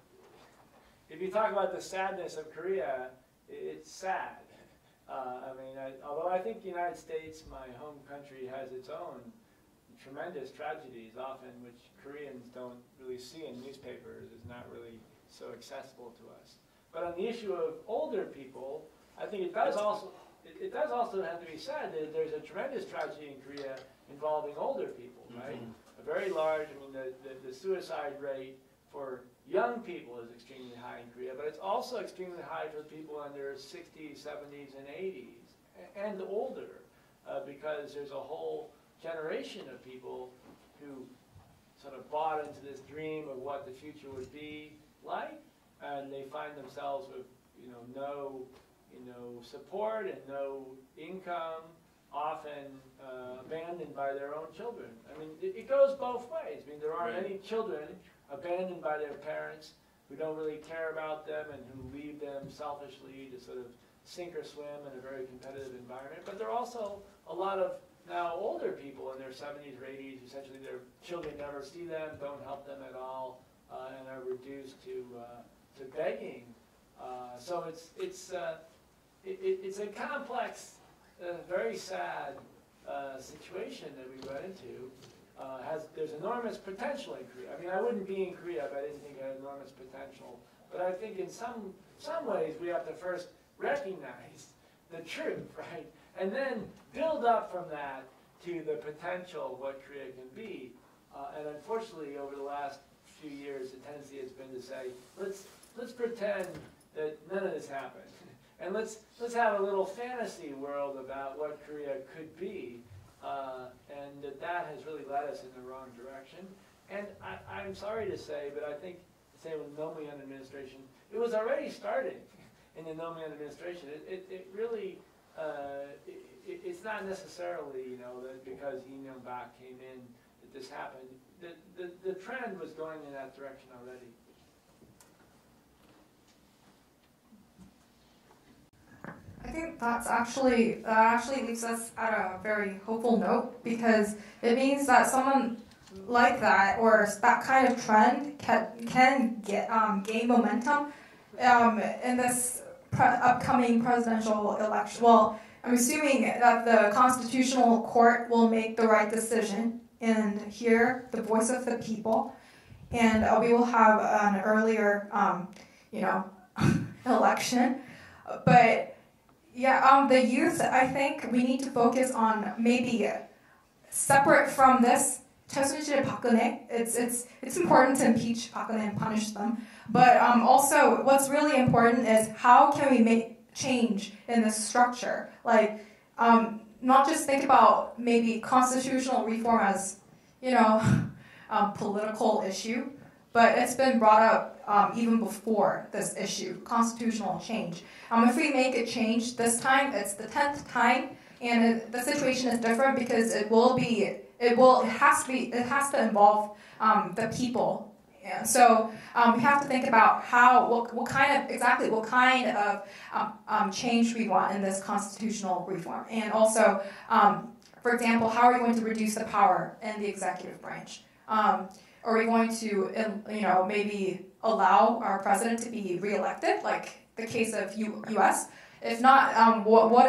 if you talk about the sadness of Korea, it's sad. I mean, although I think the United States, my home country, has its own tremendous tragedies, often which Koreans don't really see in newspapers, is not really so accessible to us. But on the issue of older people, I think it does also have to be said that there's a tremendous tragedy in Korea involving older people, right? A very large, I mean, the suicide rate for young people is extremely high in Korea, but it's also extremely high for people in their 60s, 70s, and 80s, and older, because there's a whole generation of people who sort of bought into this dream of what the future would be like, and they find themselves with, no, support and no income, often abandoned by their own children. I mean, it goes both ways. I mean, there are many children abandoned by their parents who don't really care about them and who leave them selfishly to sort of sink or swim in a very competitive environment. But there are also a lot of now older people in their 70s or 80s, essentially their children never see them, don't help them at all, and are reduced to begging. So it's a complex, very sad situation that we run into. There's enormous potential in Korea. I mean, I wouldn't be in Korea if I didn't think it had enormous potential. But I think in some ways we have to first recognize the truth, right? And then build up from that to the potential of what Korea can be. And unfortunately, over the last few years, the tendency has been to say, let's pretend that none of this happened. And let's have a little fantasy world about what Korea could be. And that has really led us in the wrong direction. And I'm sorry to say, but I think, say with the Roh Moo-hyun administration, it was already starting in the Roh Moo-hyun administration. It really, it's not necessarily, that because Lee Myung-bak came in that this happened. The trend was going in that direction already. I think that actually leaves us at a very hopeful note, because it means that someone like that or that kind of trend can gain momentum in this upcoming presidential election. Well, I'm assuming that the Constitutional Court will make the right decision and hear the voice of the people, and we will have an earlier, election, but. Yeah, the youth, I think we need to focus on maybe separate from this. It's important to impeach Park Geun-hye and punish them. But also, what's really important is how can we make change in this structure? Like, not just think about maybe constitutional reform as, political issue, but it's been brought up even before this issue, constitutional change. If we make a change this time, it's the 10th time, and the situation is different because it has to involve the people. Yeah, so we have to think about what kind of change we want in this constitutional reform, and also, for example, how are we going to reduce the power in the executive branch? Are we going to, maybe allow our president to be reelected, like the case of U.S.? If not, how come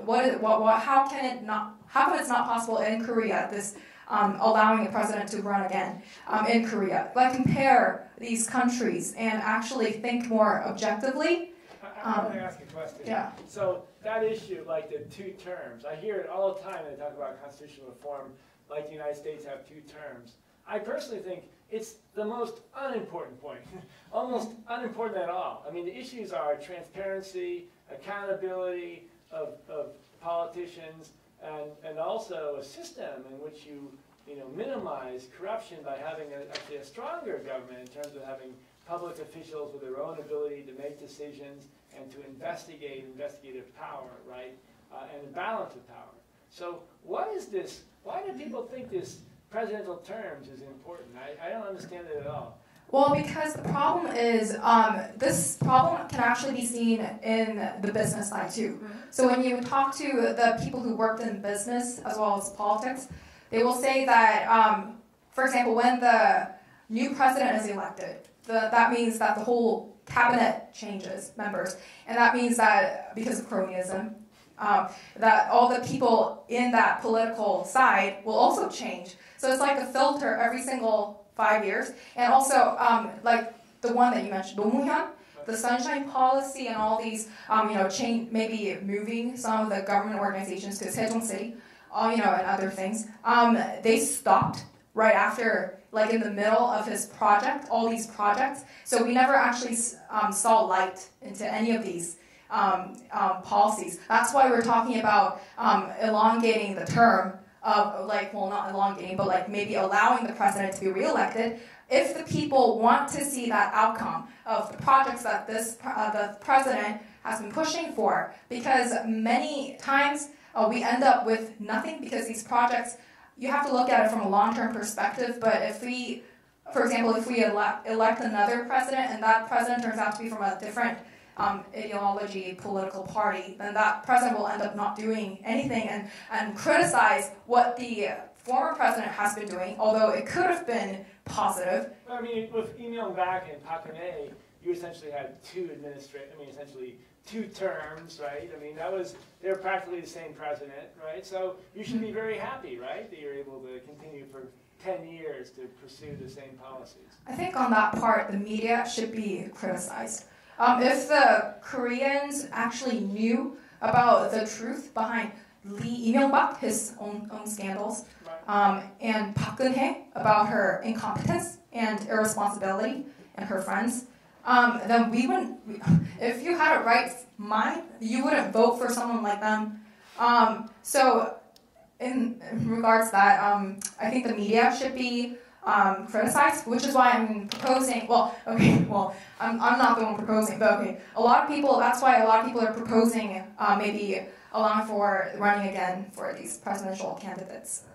it's not possible in Korea? This allowing a president to run again in Korea. Like, compare these countries and actually think more objectively. I want to ask a question. Yeah. So that issue, like the 2 terms, I hear it all the time when they talk about constitutional reform, like the United States have 2 terms. I personally think it's the most unimportant point, almost unimportant at all. I mean, the issues are transparency, accountability of politicians, and also a system in which you minimize corruption by having actually a stronger government in terms of having public officials with their own ability to make decisions and to investigate investigative power, right, and a balance of power. So what is this? Why do people think this presidential terms is important? I don't understand it at all. Well, because the problem is, this problem can actually be seen in the business side too. So when you talk to the people who worked in business as well as politics, they will say that, for example, when the new president is elected, that means that the whole cabinet changes members, and that means that because of cronyism, that all the people in that political side will also change. So it's like a filter every single 5 years. And also, like the one that you mentioned, Nomuhyun, the sunshine policy and all these, change, maybe moving some of the government organizations to Sejong City, and other things, they stopped right after, like in the middle of his project, all these projects. So we never actually saw light into any of these policies. That's why we're talking about elongating the term of, not elongating, but maybe allowing the president to be reelected if the people want to see that outcome of the projects that the president has been pushing for. Because many times we end up with nothing because these projects, you have to look at it from a long-term perspective, but if we, for example, if we elect another president and that president turns out to be from a different ideology, political party, then that president will end up not doing anything and criticize what the former president has been doing, although it could have been positive. I mean, with Lee Myung-bak and Park Geun-hye, you essentially had essentially 2 terms, right? I mean, they're practically the same president, right? So you should be very happy, right, that you're able to continue for 10 years to pursue the same policies. I think on that part, the media should be criticized. If the Koreans actually knew about the truth behind Lee Myung-bak, his own scandals, and Park Geun-hye about her incompetence and irresponsibility and her friends, then we wouldn't, if you had a right mind, you wouldn't vote for someone like them. So in regards to that, I think the media should be criticized, which is why I'm proposing, I'm not the one proposing, but okay, that's why a lot of people are proposing maybe allowing for running again for these presidential candidates.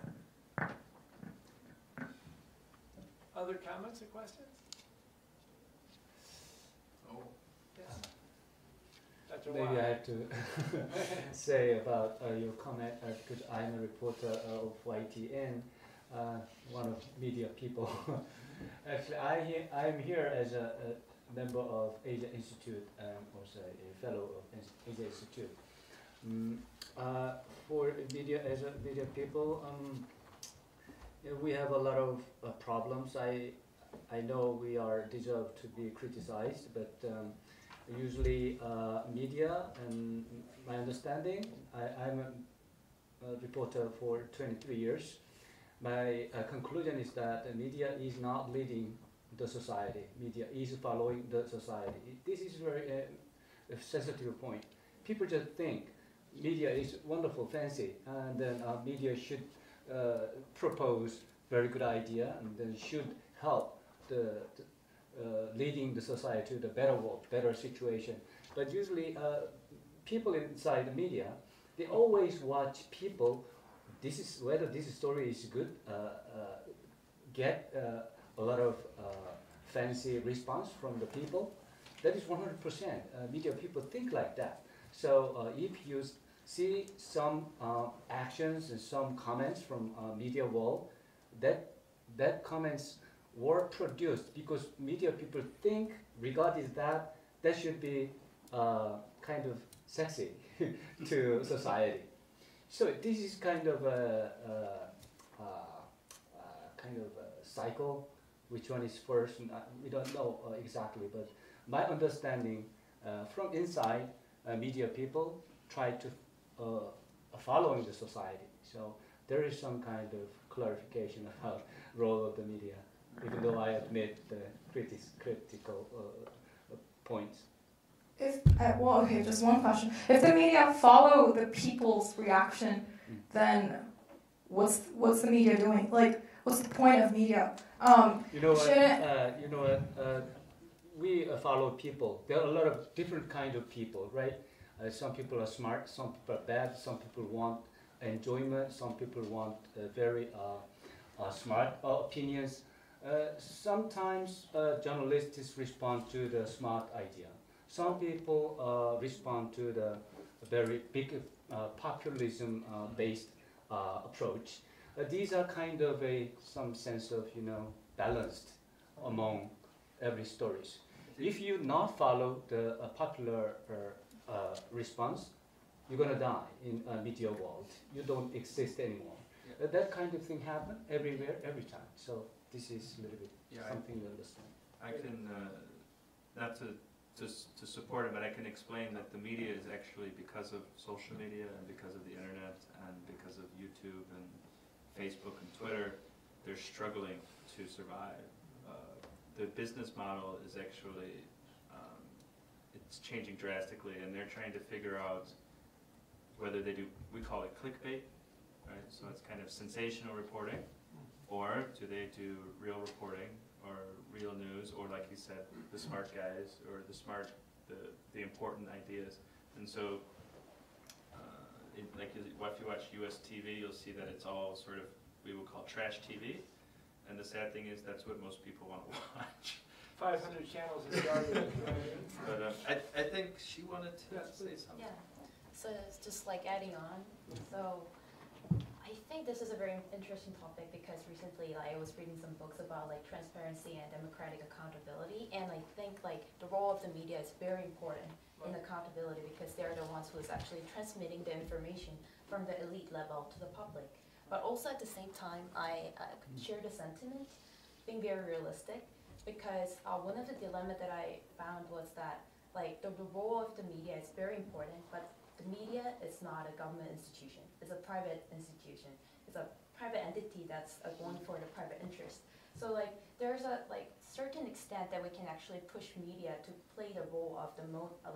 Other comments or questions? Maybe I have to say about your comment, because I'm a reporter of YTN, one of media people. Actually, I'm here as a member of Asia Institute, also a fellow of Asia Institute. For media, as a media people, we have a lot of problems. I know we deserve to be criticized, but usually media, and my understanding, I'm a reporter for 23 years. My conclusion is that the media is not leading the society. Media is following the society. This is very a sensitive point. People just think media is wonderful, fancy, and then media should propose very good idea, and then should help the leading the society to the better world, better situation. But usually people inside the media, they always watch people, whether this story is good, get a lot of fancy response from the people. That is 100%. Media people think like that. So if you see some actions and some comments from media world, that comments were produced because media people think, regarding that should be kind of sexy to society. So this is kind of a cycle. Which one is first? We don't know exactly, but my understanding from inside, media people try to following the society. So there is some kind of clarification about role of the media, even though I admit the critical points. Just one question. If the media follow the people's reaction, then what's the media doing? Like, what's the point of media? You know what? We follow people. There are a lot of different kind of people, right? Some people are smart, some people are bad, some people want enjoyment, some people want very smart opinions. Sometimes journalists respond to the smart idea. Some people respond to the very big populism-based approach. These are kind of some sense of balanced among every stories. If you not follow the popular response, you're gonna die in a media world. You don't exist anymore. Yeah. That kind of thing happen everywhere, every time. So this is a little bit something you understand. I can, not to support it, but I can explain that the media is actually because of social media and because of the internet and because of YouTube and Facebook and Twitter, they're struggling to survive. The business model is actually, it's changing drastically, and they're trying to figure out whether they do, we call it clickbait, right? So it's kind of sensational reporting, or do they do real reporting or real news, or like you said, the smart guys, or the important ideas. And so, if you watch US TV, you'll see that it's all sort of, we would call trash TV. And the sad thing is that's what most people want to watch. 500 channels is garbage. But I think she wanted to say something. Yeah, so it's just like adding on. So I think this is a very interesting topic because recently I was reading some books about like transparency and democratic accountability, and I think like the role of the media is very important in accountability because they're the ones who is actually transmitting the information from the elite level to the public. But also at the same time, I share the sentiment, being very realistic, because one of the dilemma that I found was that like the role of the media is very important, but the media is not a government institution. It's a private institution. It's a private entity that's going for the private interest. So like there's a like certain extent that we can actually push media to play the role of the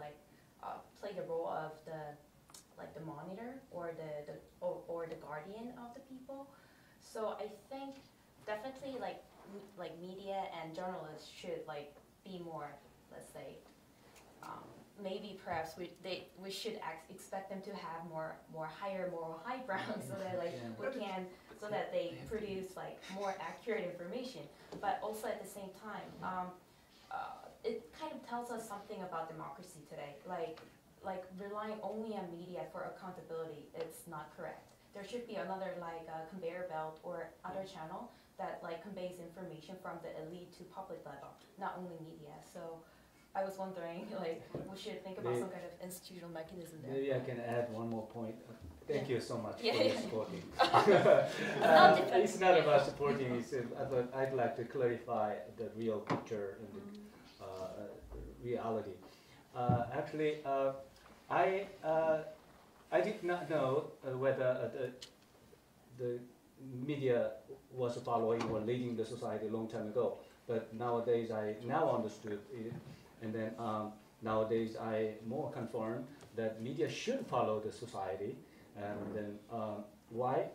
the monitor or the guardian of the people. So I think definitely like media and journalists should like be more, let's say, maybe perhaps we should expect them to have more higher moral high ground so that like so that they produce like more accurate information. But also at the same time, it kind of tells us something about democracy today. Like relying only on media for accountability, it's not correct. There should be another like conveyor belt or other channel that like conveys information from the elite to public level, not only media. So I was wondering, like, we should think about some kind of institutional mechanism there. Maybe I can add one more point. Thank you so much for supporting. It's not about supporting. I'd like to clarify the real picture and the reality. Actually, I did not know whether the media was following or leading the society a long time ago. But nowadays, I now understood it. And then nowadays I more confirm that media should follow the society. And then why?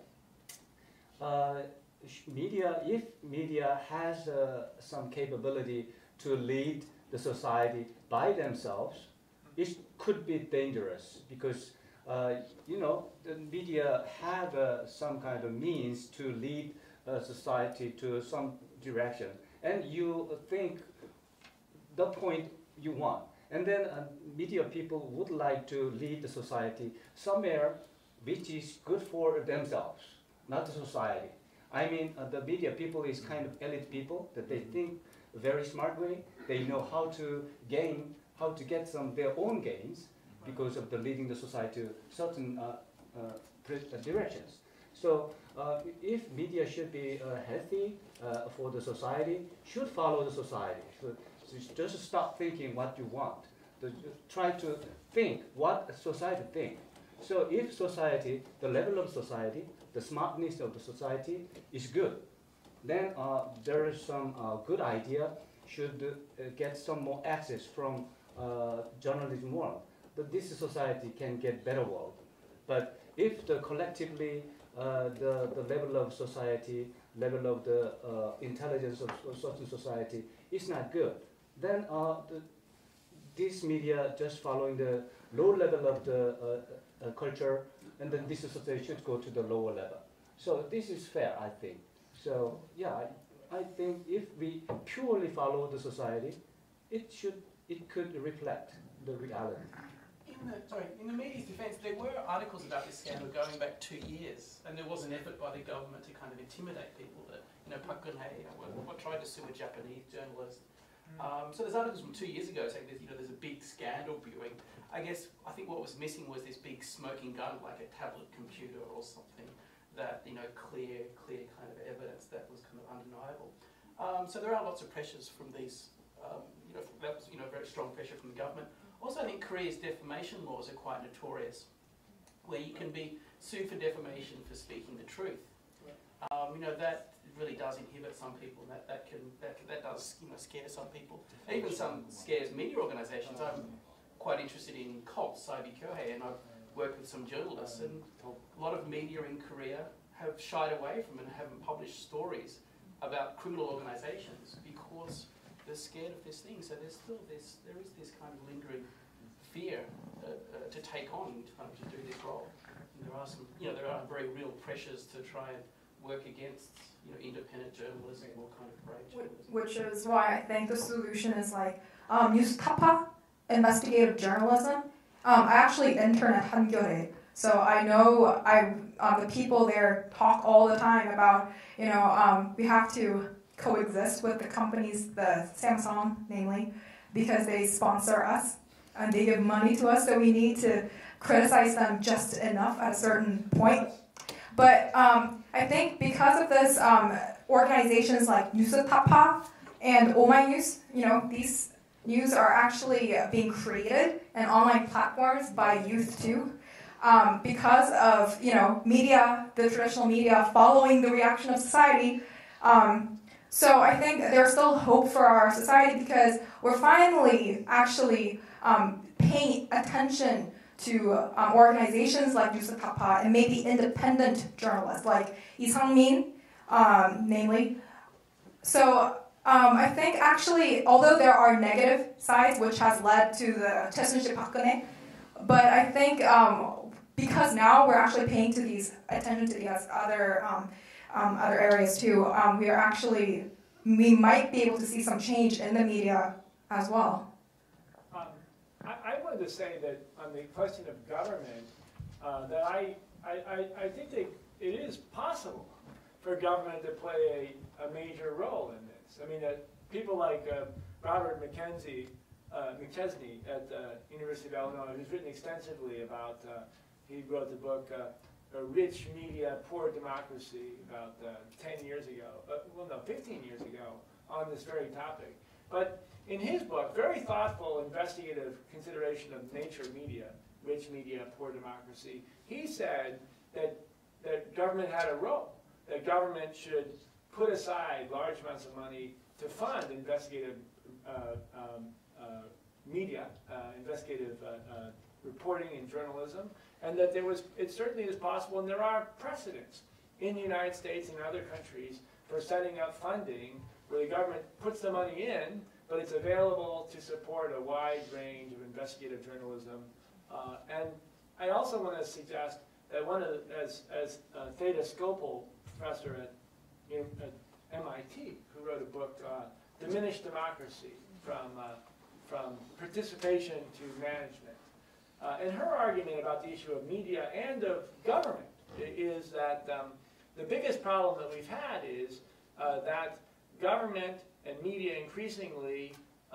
If media has some capability to lead the society by themselves, it could be dangerous because the media have some kind of means to lead society to some direction, and you think the point you want. And then media people would like to lead the society somewhere which is good for themselves, not the society. I mean, the media people is kind of elite people that they think a very smart way. They know how to get their own gains because of the leading the society to certain directions. So if media should be healthy for the society, should follow the society. So just stop thinking what you want. Try to think what society thinks. So if society, the level of society, the smartness of the society is good, then there is some good idea should get some more access from journalism world. But this society can get better world. But if the collectively the level of society, level of the intelligence of certain society is not good, then this media just following the low level of the culture, and then this society should go to the lower level. So this is fair, I think. So yeah, I think if we purely follow the society, it could reflect the reality. In the media's defence, there were articles about this scandal going back 2 years, and there was an effort by the government to kind of intimidate people. That Park Geun-hye tried to sue a Japanese journalist. So there's articles from 2 years ago saying there's a big scandal brewing. I think what was missing was this big smoking gun, like a tablet computer or something, that clear kind of evidence that was kind of undeniable. So there are lots of pressures from these. That was very strong pressure from the government. Also, I think Korea's defamation laws are quite notorious, where you can be sued for defamation for speaking the truth. That really does inhibit some people, and that does scare some people. Even some scares media organisations. I'm quite interested in cults, Saibi Kyohei, and I've worked with some journalists, and a lot of media in Korea have shied away from and haven't published stories about criminal organisations because they're scared of this thing. So there is this kind of lingering fear to take on, to do this role. And there are very real pressures to try and work against independent journalism or kind of brave journalism. Which is why I think the solution is like 뉴스타파, investigative journalism. I actually intern at Hangyeore, so I know the people there talk all the time about we have to coexist with the companies, the Samsung namely, because they sponsor us and they give money to us, so we need to criticize them just enough at a certain point. But I think because of this, organizations like 뉴스타파 and 오마이뉴스, these news are actually being created and online platforms by youth too. Because of media, the traditional media following the reaction of society. So I think there's still hope for our society because we're finally actually paying attention to organizations like 뉴스타파 and maybe independent journalists like Lee Sang-min, namely. So I think actually, although there are negative sides which has led to the 최순실 박근혜, but I think because now we're actually paying attention to these other areas too, we might be able to see some change in the media as well. I wanted to say that on the question of government, that I think that it is possible for government to play a major role in this. I mean, people like Robert McChesney at the University of Illinois, who's written extensively about, he wrote the book, A Rich Media, Poor Democracy, about 10 years ago, 15 years ago, on this very topic. But in his book, very thoughtful investigative consideration of nature media, rich media, poor democracy, he said that government had a role, that government should put aside large amounts of money to fund investigative media, investigative reporting and journalism, and that it certainly is possible, and there are precedents in the United States and other countries for setting up funding where the government puts the money in, but it's available to support a wide range of investigative journalism. And I also want to suggest that as Theda Skopel, professor at MIT, who wrote a book, Diminished Democracy, from Participation to Management. And her argument about the issue of media and of government is that the biggest problem that we've had is that government and media increasingly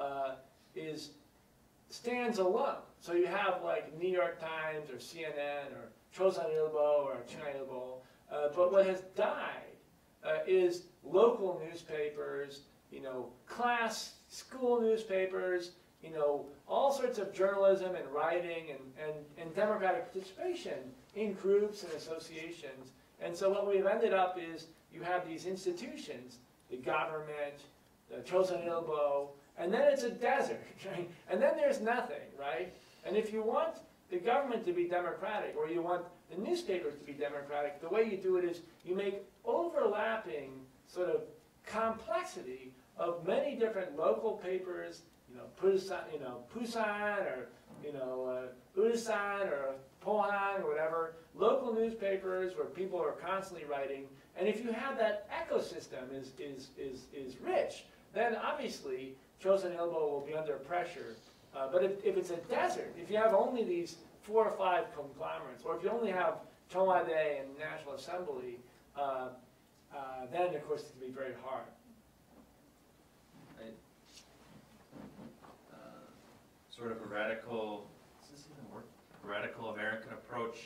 stands alone. So you have like New York Times or CNN or Chosunilbo or Chinailbo, but what has died is local newspapers, class school newspapers, all sorts of journalism and writing and democratic participation in groups and associations. And so what we've ended up is you have these institutions, the government, the Chosunilbo, and then it's a desert, right? And then there's nothing, right? And if you want the government to be democratic, or you want the newspapers to be democratic, the way you do it is you make overlapping sort of complexity of many different local papers, Pusan or Ulsan or Pohang or whatever, local newspapers where people are constantly writing. And if you have that ecosystem is rich, then obviously Chosun Ilbo will be under pressure. But if it's a desert, if you have only these 4 or 5 conglomerates, or if you only have Chongwade and National Assembly, then of course it can be very hard. Sort of a radical, does this even work? Radical American approach.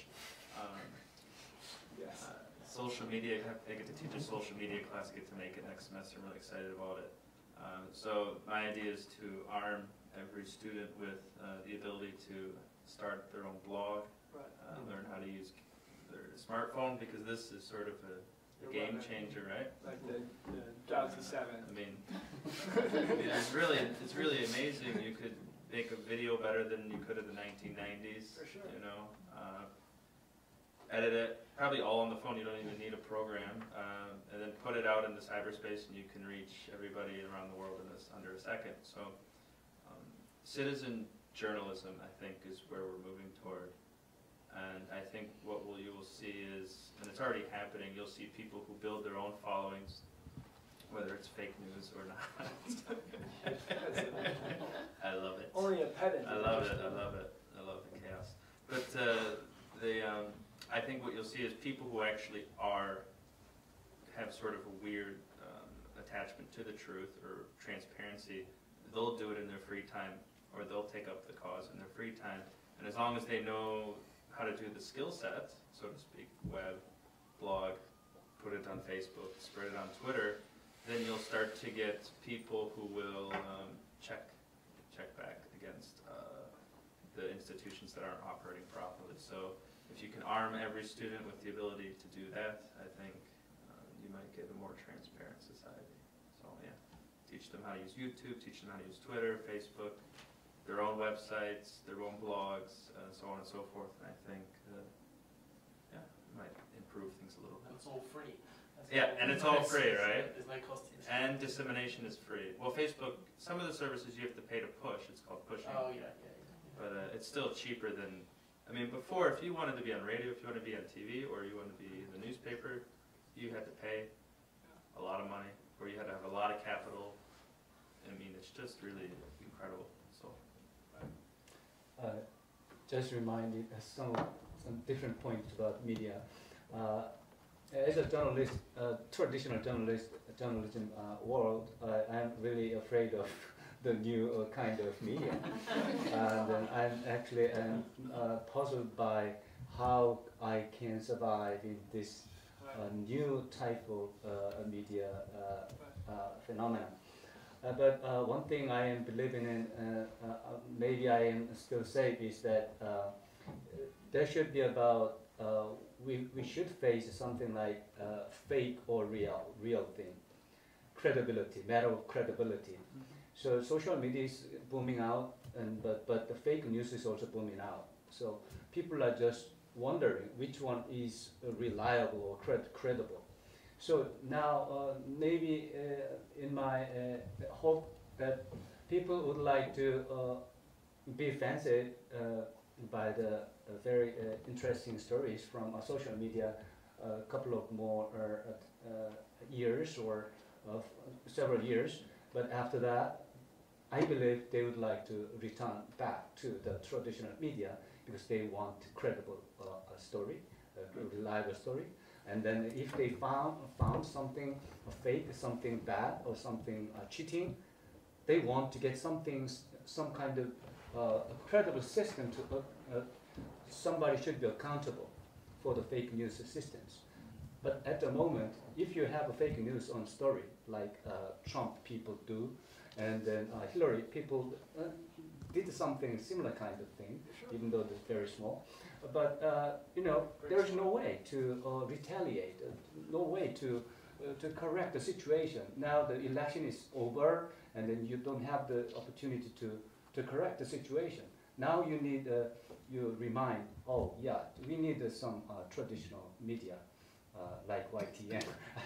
Yes. Social media, I get to teach a social media class, get to make it next semester. I'm really excited about it. So my idea is to arm every student with the ability to start their own blog, Right. Learn how to use their smartphone, because this is sort of a game changer, right? Like the Galaxy 7. I mean, it's really amazing. You could make a video better than you could in the 1990s. For sure. You know, edit it, probably all on the phone. You don't even need a program, and then put it out into cyberspace, and you can reach everybody around the world in this under a second. So, citizen journalism, I think, is where we're moving toward. And I think what you will see is, and it's already happening, you'll see people who build their own followings, whether it's fake news or not. I love it. Only a pedant. I love it. I love it. I love the chaos. But I think what you'll see is people who actually have sort of a weird attachment to the truth or transparency. They'll do it in their free time, or they'll take up the cause in their free time. And as long as they know how to do the skill set, so to speak, web, blog, put it on Facebook, spread it on Twitter, then you'll start to get people who will check back against the institutions that aren't operating properly. So if you can arm every student with the ability to do that, I think you might get a more transparent society. So yeah, teach them how to use YouTube, teach them how to use Twitter, Facebook, their own websites, their own blogs, so on and so forth. And I think, yeah, it might improve things a little bit. And it's all free. And it's all free, right? There's no cost. And dissemination is free. Well, Facebook, some of the services you have to pay to push. It's called pushing. Oh, yeah. But it's still cheaper than, I mean, before, if you wanted to be on radio, if you wanted to be on TV, or you wanted to be in the newspaper, you had to pay a lot of money, or you had to have a lot of capital. I mean, it's just really incredible. So, just reminded some different points about media. As a journalist, traditional journalism world, I'm really afraid of the new kind of media. And I'm actually puzzled by how I can survive in this new type of media phenomenon. But one thing I am believing in, maybe I am still safe, is that there should be about, we should face something like fake or real thing. Credibility, matter of credibility. So social media is booming out, but the fake news is also booming out. So people are just wondering which one is reliable or credible. So now maybe in my hope that people would like to be fancied by the very interesting stories from social media a couple of more years or several years. But after that, I believe they would like to return back to the traditional media because they want credible story, reliable story. And then if they found something fake, something bad, or something cheating, they want to get some kind of a credible system to somebody should be accountable for the fake news systems. But at the moment, if you have a fake news on story, like Trump people do, and then Hillary people did something similar kind of thing, even though it's very small. But you know, there is no way to retaliate, no way to correct the situation. Now the election is over, and then you don't have the opportunity to correct the situation. Now you need you remind, oh yeah, we need some traditional media. Like YTN.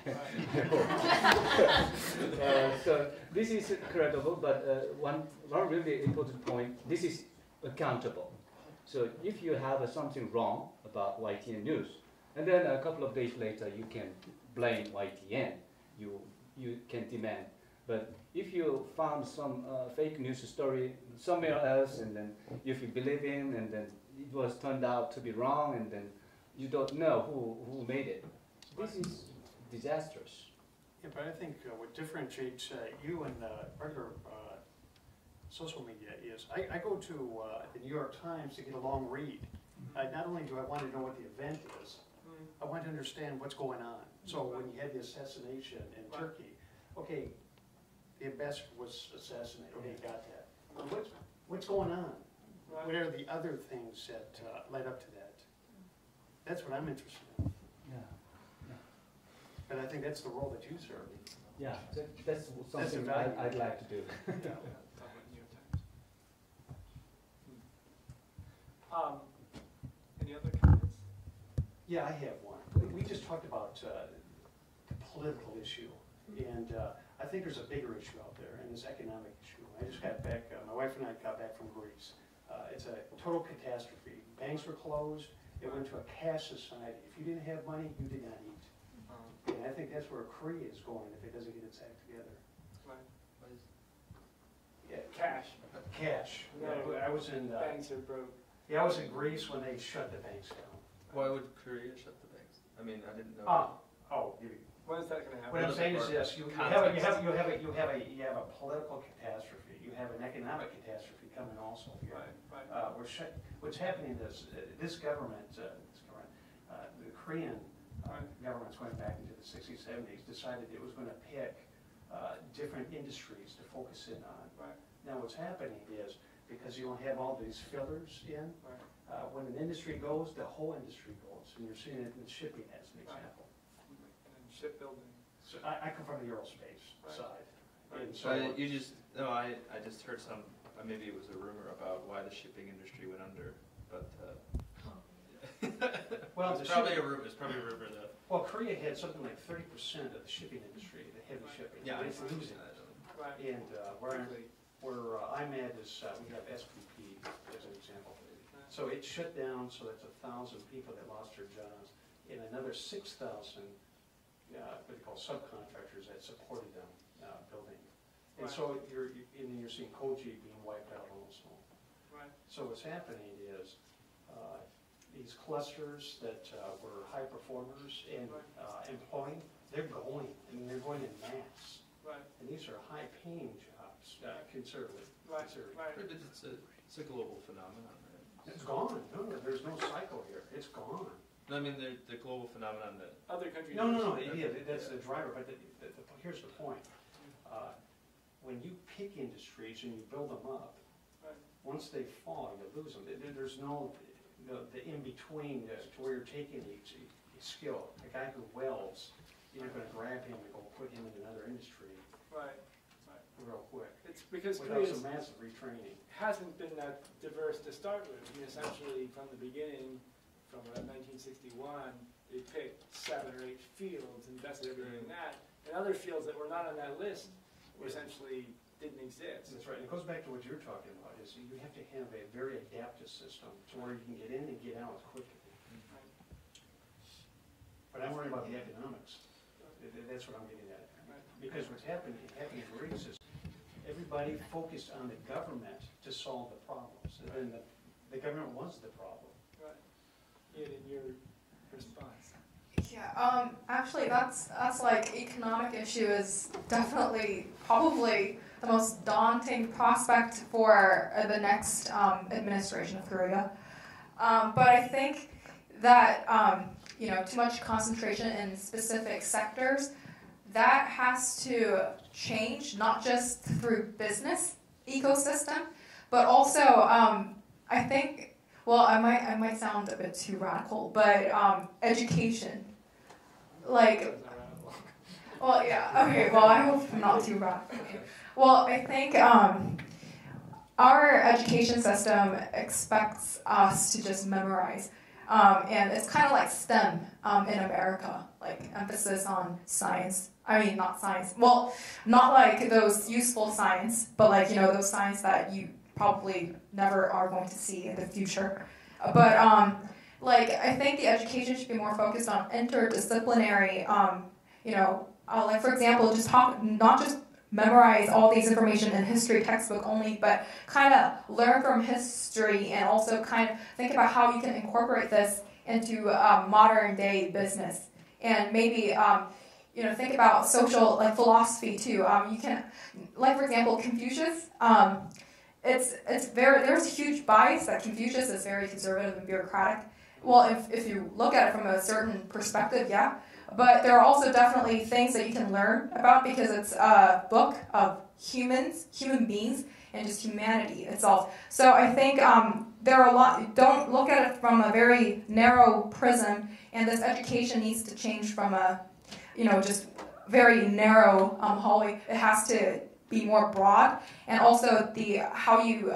So this is credible, but one really important point, this is accountable. So if you have something wrong about YTN News, and then a couple of days later you can blame YTN, you can demand. But if you found some fake news story somewhere else, and then if you believe in, and then it was turned out to be wrong, and then you don't know who made it, this is disastrous. Yeah, but I think what differentiates you and regular social media is, I go to the New York Times to get a long read. Not only do I want to know what the event is, I want to understand what's going on. So when you had the assassination in Turkey, okay, the ambassador was assassinated, okay, you got that. But what's going on? What are the other things that led up to that? That's what I'm interested in. Yeah. But I think that's the role that you serve. Yeah, that's something value. I'd like to do. Any other comments? Yeah, I have one. We just talked about the political issue, and I think there's a bigger issue out there, and this economic issue. I just got back, my wife and I got back from Greece. It's a total catastrophe. Banks were closed. It went to a cash society. If you didn't have money, you did not eat. And I think that's where Korea is going if it doesn't get its act together. Yeah, Cash. cash. No, I was in. Banks are broke. Yeah, I was in Greece when they shut the banks down. Why would Korea shut the banks? I mean, I didn't know. When is that going to happen? What I'm saying is this: you have a political catastrophe. You have an economic catastrophe coming also here. Right. What's happening is this government, the Korean government's going back into the 60s, 70s, decided it was going to pick different industries to focus in on. Right. Now what's happening is, because you don't have all these fillers in, when an industry goes, the whole industry goes. And you're seeing it in shipping as an example. And shipbuilding. So I come from the aerospace side. Right. And So I just heard some, maybe it was a rumor about why the shipping industry went under, but well, it's probably a rumor. It's probably a rumor though. Well, Korea had something like 30% of the shipping industry, the heavy shipping. Yeah, It's losing it. Right. And where I'm at is we have SPP as an example. So it shut down, so that's 1,000 people that lost their jobs, and another 6,000 what they call subcontractors that supported them building. And so you're seeing Koji being wiped out also. Right. So what's happening is these clusters that were high performers and employing, they're going, and they're going in mass. Right. And these are high-paying jobs, considerably. Right. But it's a global phenomenon, right? It's gone. No, there's no cycle here. It's gone. No, I mean the global phenomenon that. Other countries. No. That's the driver. But here's the point. When you pick industries and you build them up, once they fall, you lose them. There's no the in between to where you're taking a skill. A guy who welds, you're not going to grab him and go put him in another industry. Right. Real quick. It's because without Korea some massive retraining hasn't been that diverse to start with. I mean, essentially, from the beginning, from 1961, they picked 7 or 8 fields, invested everything in that, and other fields that were not on that list essentially didn't exist. That's right. And it goes back to what you're talking about, is you have to have a very adaptive system to where you can get in and get out quickly. But I'm worried about the economics. That's what I'm getting at. Because what's happening in Greece is everybody focused on the government to solve the problems. And then the government was the problem. Right. Ian, in your response. Yeah, actually that's like economic issue is definitely probably the most daunting prospect for the next administration of Korea. But I think that too much concentration in specific sectors, that has to change, not just through business ecosystem, but also I think, well, I might sound a bit too radical, but education. Like, well, yeah, okay, well, I hope I'm not too radical. Well, I think our education system expects us to just memorize. And it's kind of like STEM in America, like emphasis on science. I mean, not science. Well, not like those useful science, but like, those science that you probably never are going to see in the future. But like I think the education should be more focused on interdisciplinary. Like for example, not just memorize all these information in history textbook only, but kind of learn from history and also kind of think about how you can incorporate this into modern day business. And maybe think about social philosophy too. You can, like for example, Confucius. There's a huge bias that Confucius is very conservative and bureaucratic. Well, if you look at it from a certain perspective, yeah. But there are also definitely things that you can learn about because it's a book of human beings, and just humanity itself. So I think there are a lot. Don't look at it from a very narrow prism, and this education needs to change from a, just very narrow hallway. It has to be more broad, and also how you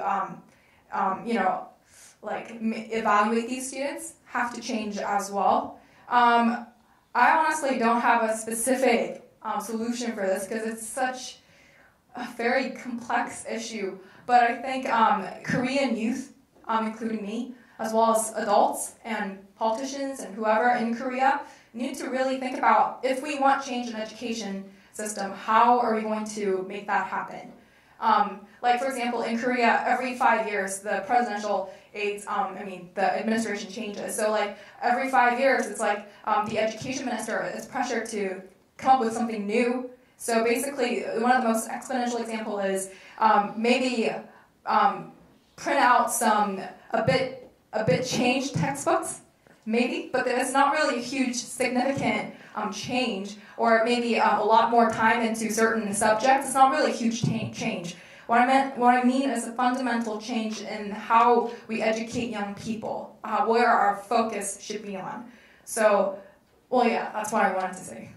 evaluate these students have to change as well. I honestly don't have a specific solution for this because it's such a very complex issue. But I think Korean youth, including me, as well as adults and politicians and whoever in Korea, need to really think about if we want change in education system, how are we going to make that happen? Like for example, in Korea, every 5 years, the presidential the administration changes. So like every 5 years, it's like the education minister is pressured to come up with something new. So basically, one of the most exponential example is maybe print out some a bit changed textbooks, maybe, but it's not really a huge significant change, or maybe a lot more time into certain subjects. It's not really a huge change. What I mean is a fundamental change in how we educate young people, where our focus should be on. So, that's what I wanted to say.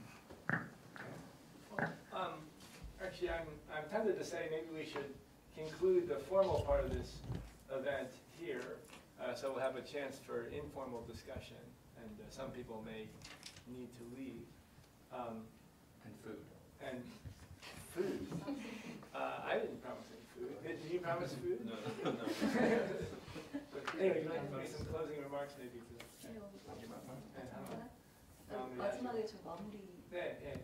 Actually, I'm tempted to say maybe we should conclude the formal part of this event here, so we'll have a chance for informal discussion, and some people may need to leave. And food. And food. I didn't promise any food. Did you promise food? No. But anyway, you'd like to make some closing remarks maybe to 마지막에 저 마무리. 네.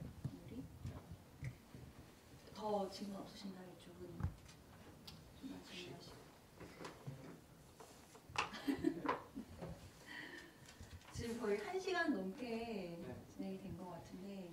더 질문 없으신가요? 이쪽은 좀 말씀하시고. 지금 거의 1시간 넘게 진행이 된 것 같은데,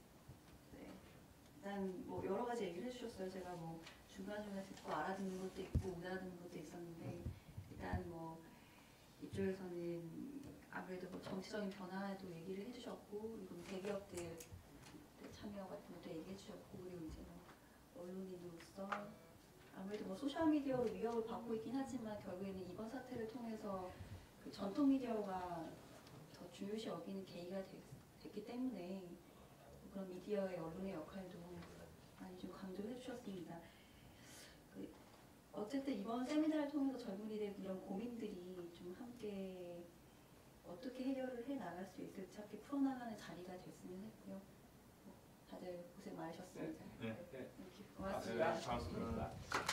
일단 뭐 여러 가지 얘기를 해주셨어요. 제가 뭐 중간중간 듣고 알아듣는 것도 있고 못 알아듣는 것도 있었는데, 일단 뭐 이쪽에서는 아무래도 뭐 정치적인 변화도 얘기를 해주셨고, 그리고 대기업들 참여 같은 것도 얘기해주셨고, 그리고 이제 뭐 언론인으로서 아무래도 뭐 소셜 미디어로 위협을 받고 있긴 하지만 결국에는 이번 사태를 통해서 그 전통 미디어가 더 중요시 여기는 계기가 됐기 때문에 그런 미디어의 언론의 역할도 많이 좀 강조해 주셨습니다. 어쨌든 이번 세미나를 통해서 젊은이들 이런 고민들이 좀 함께 어떻게 해결을 해 나갈 수 있을지 함께 풀어나가는 자리가 됐으면 했고요. 다들 고생 많으셨습니다. 네. 고맙습니다. 고맙습니다.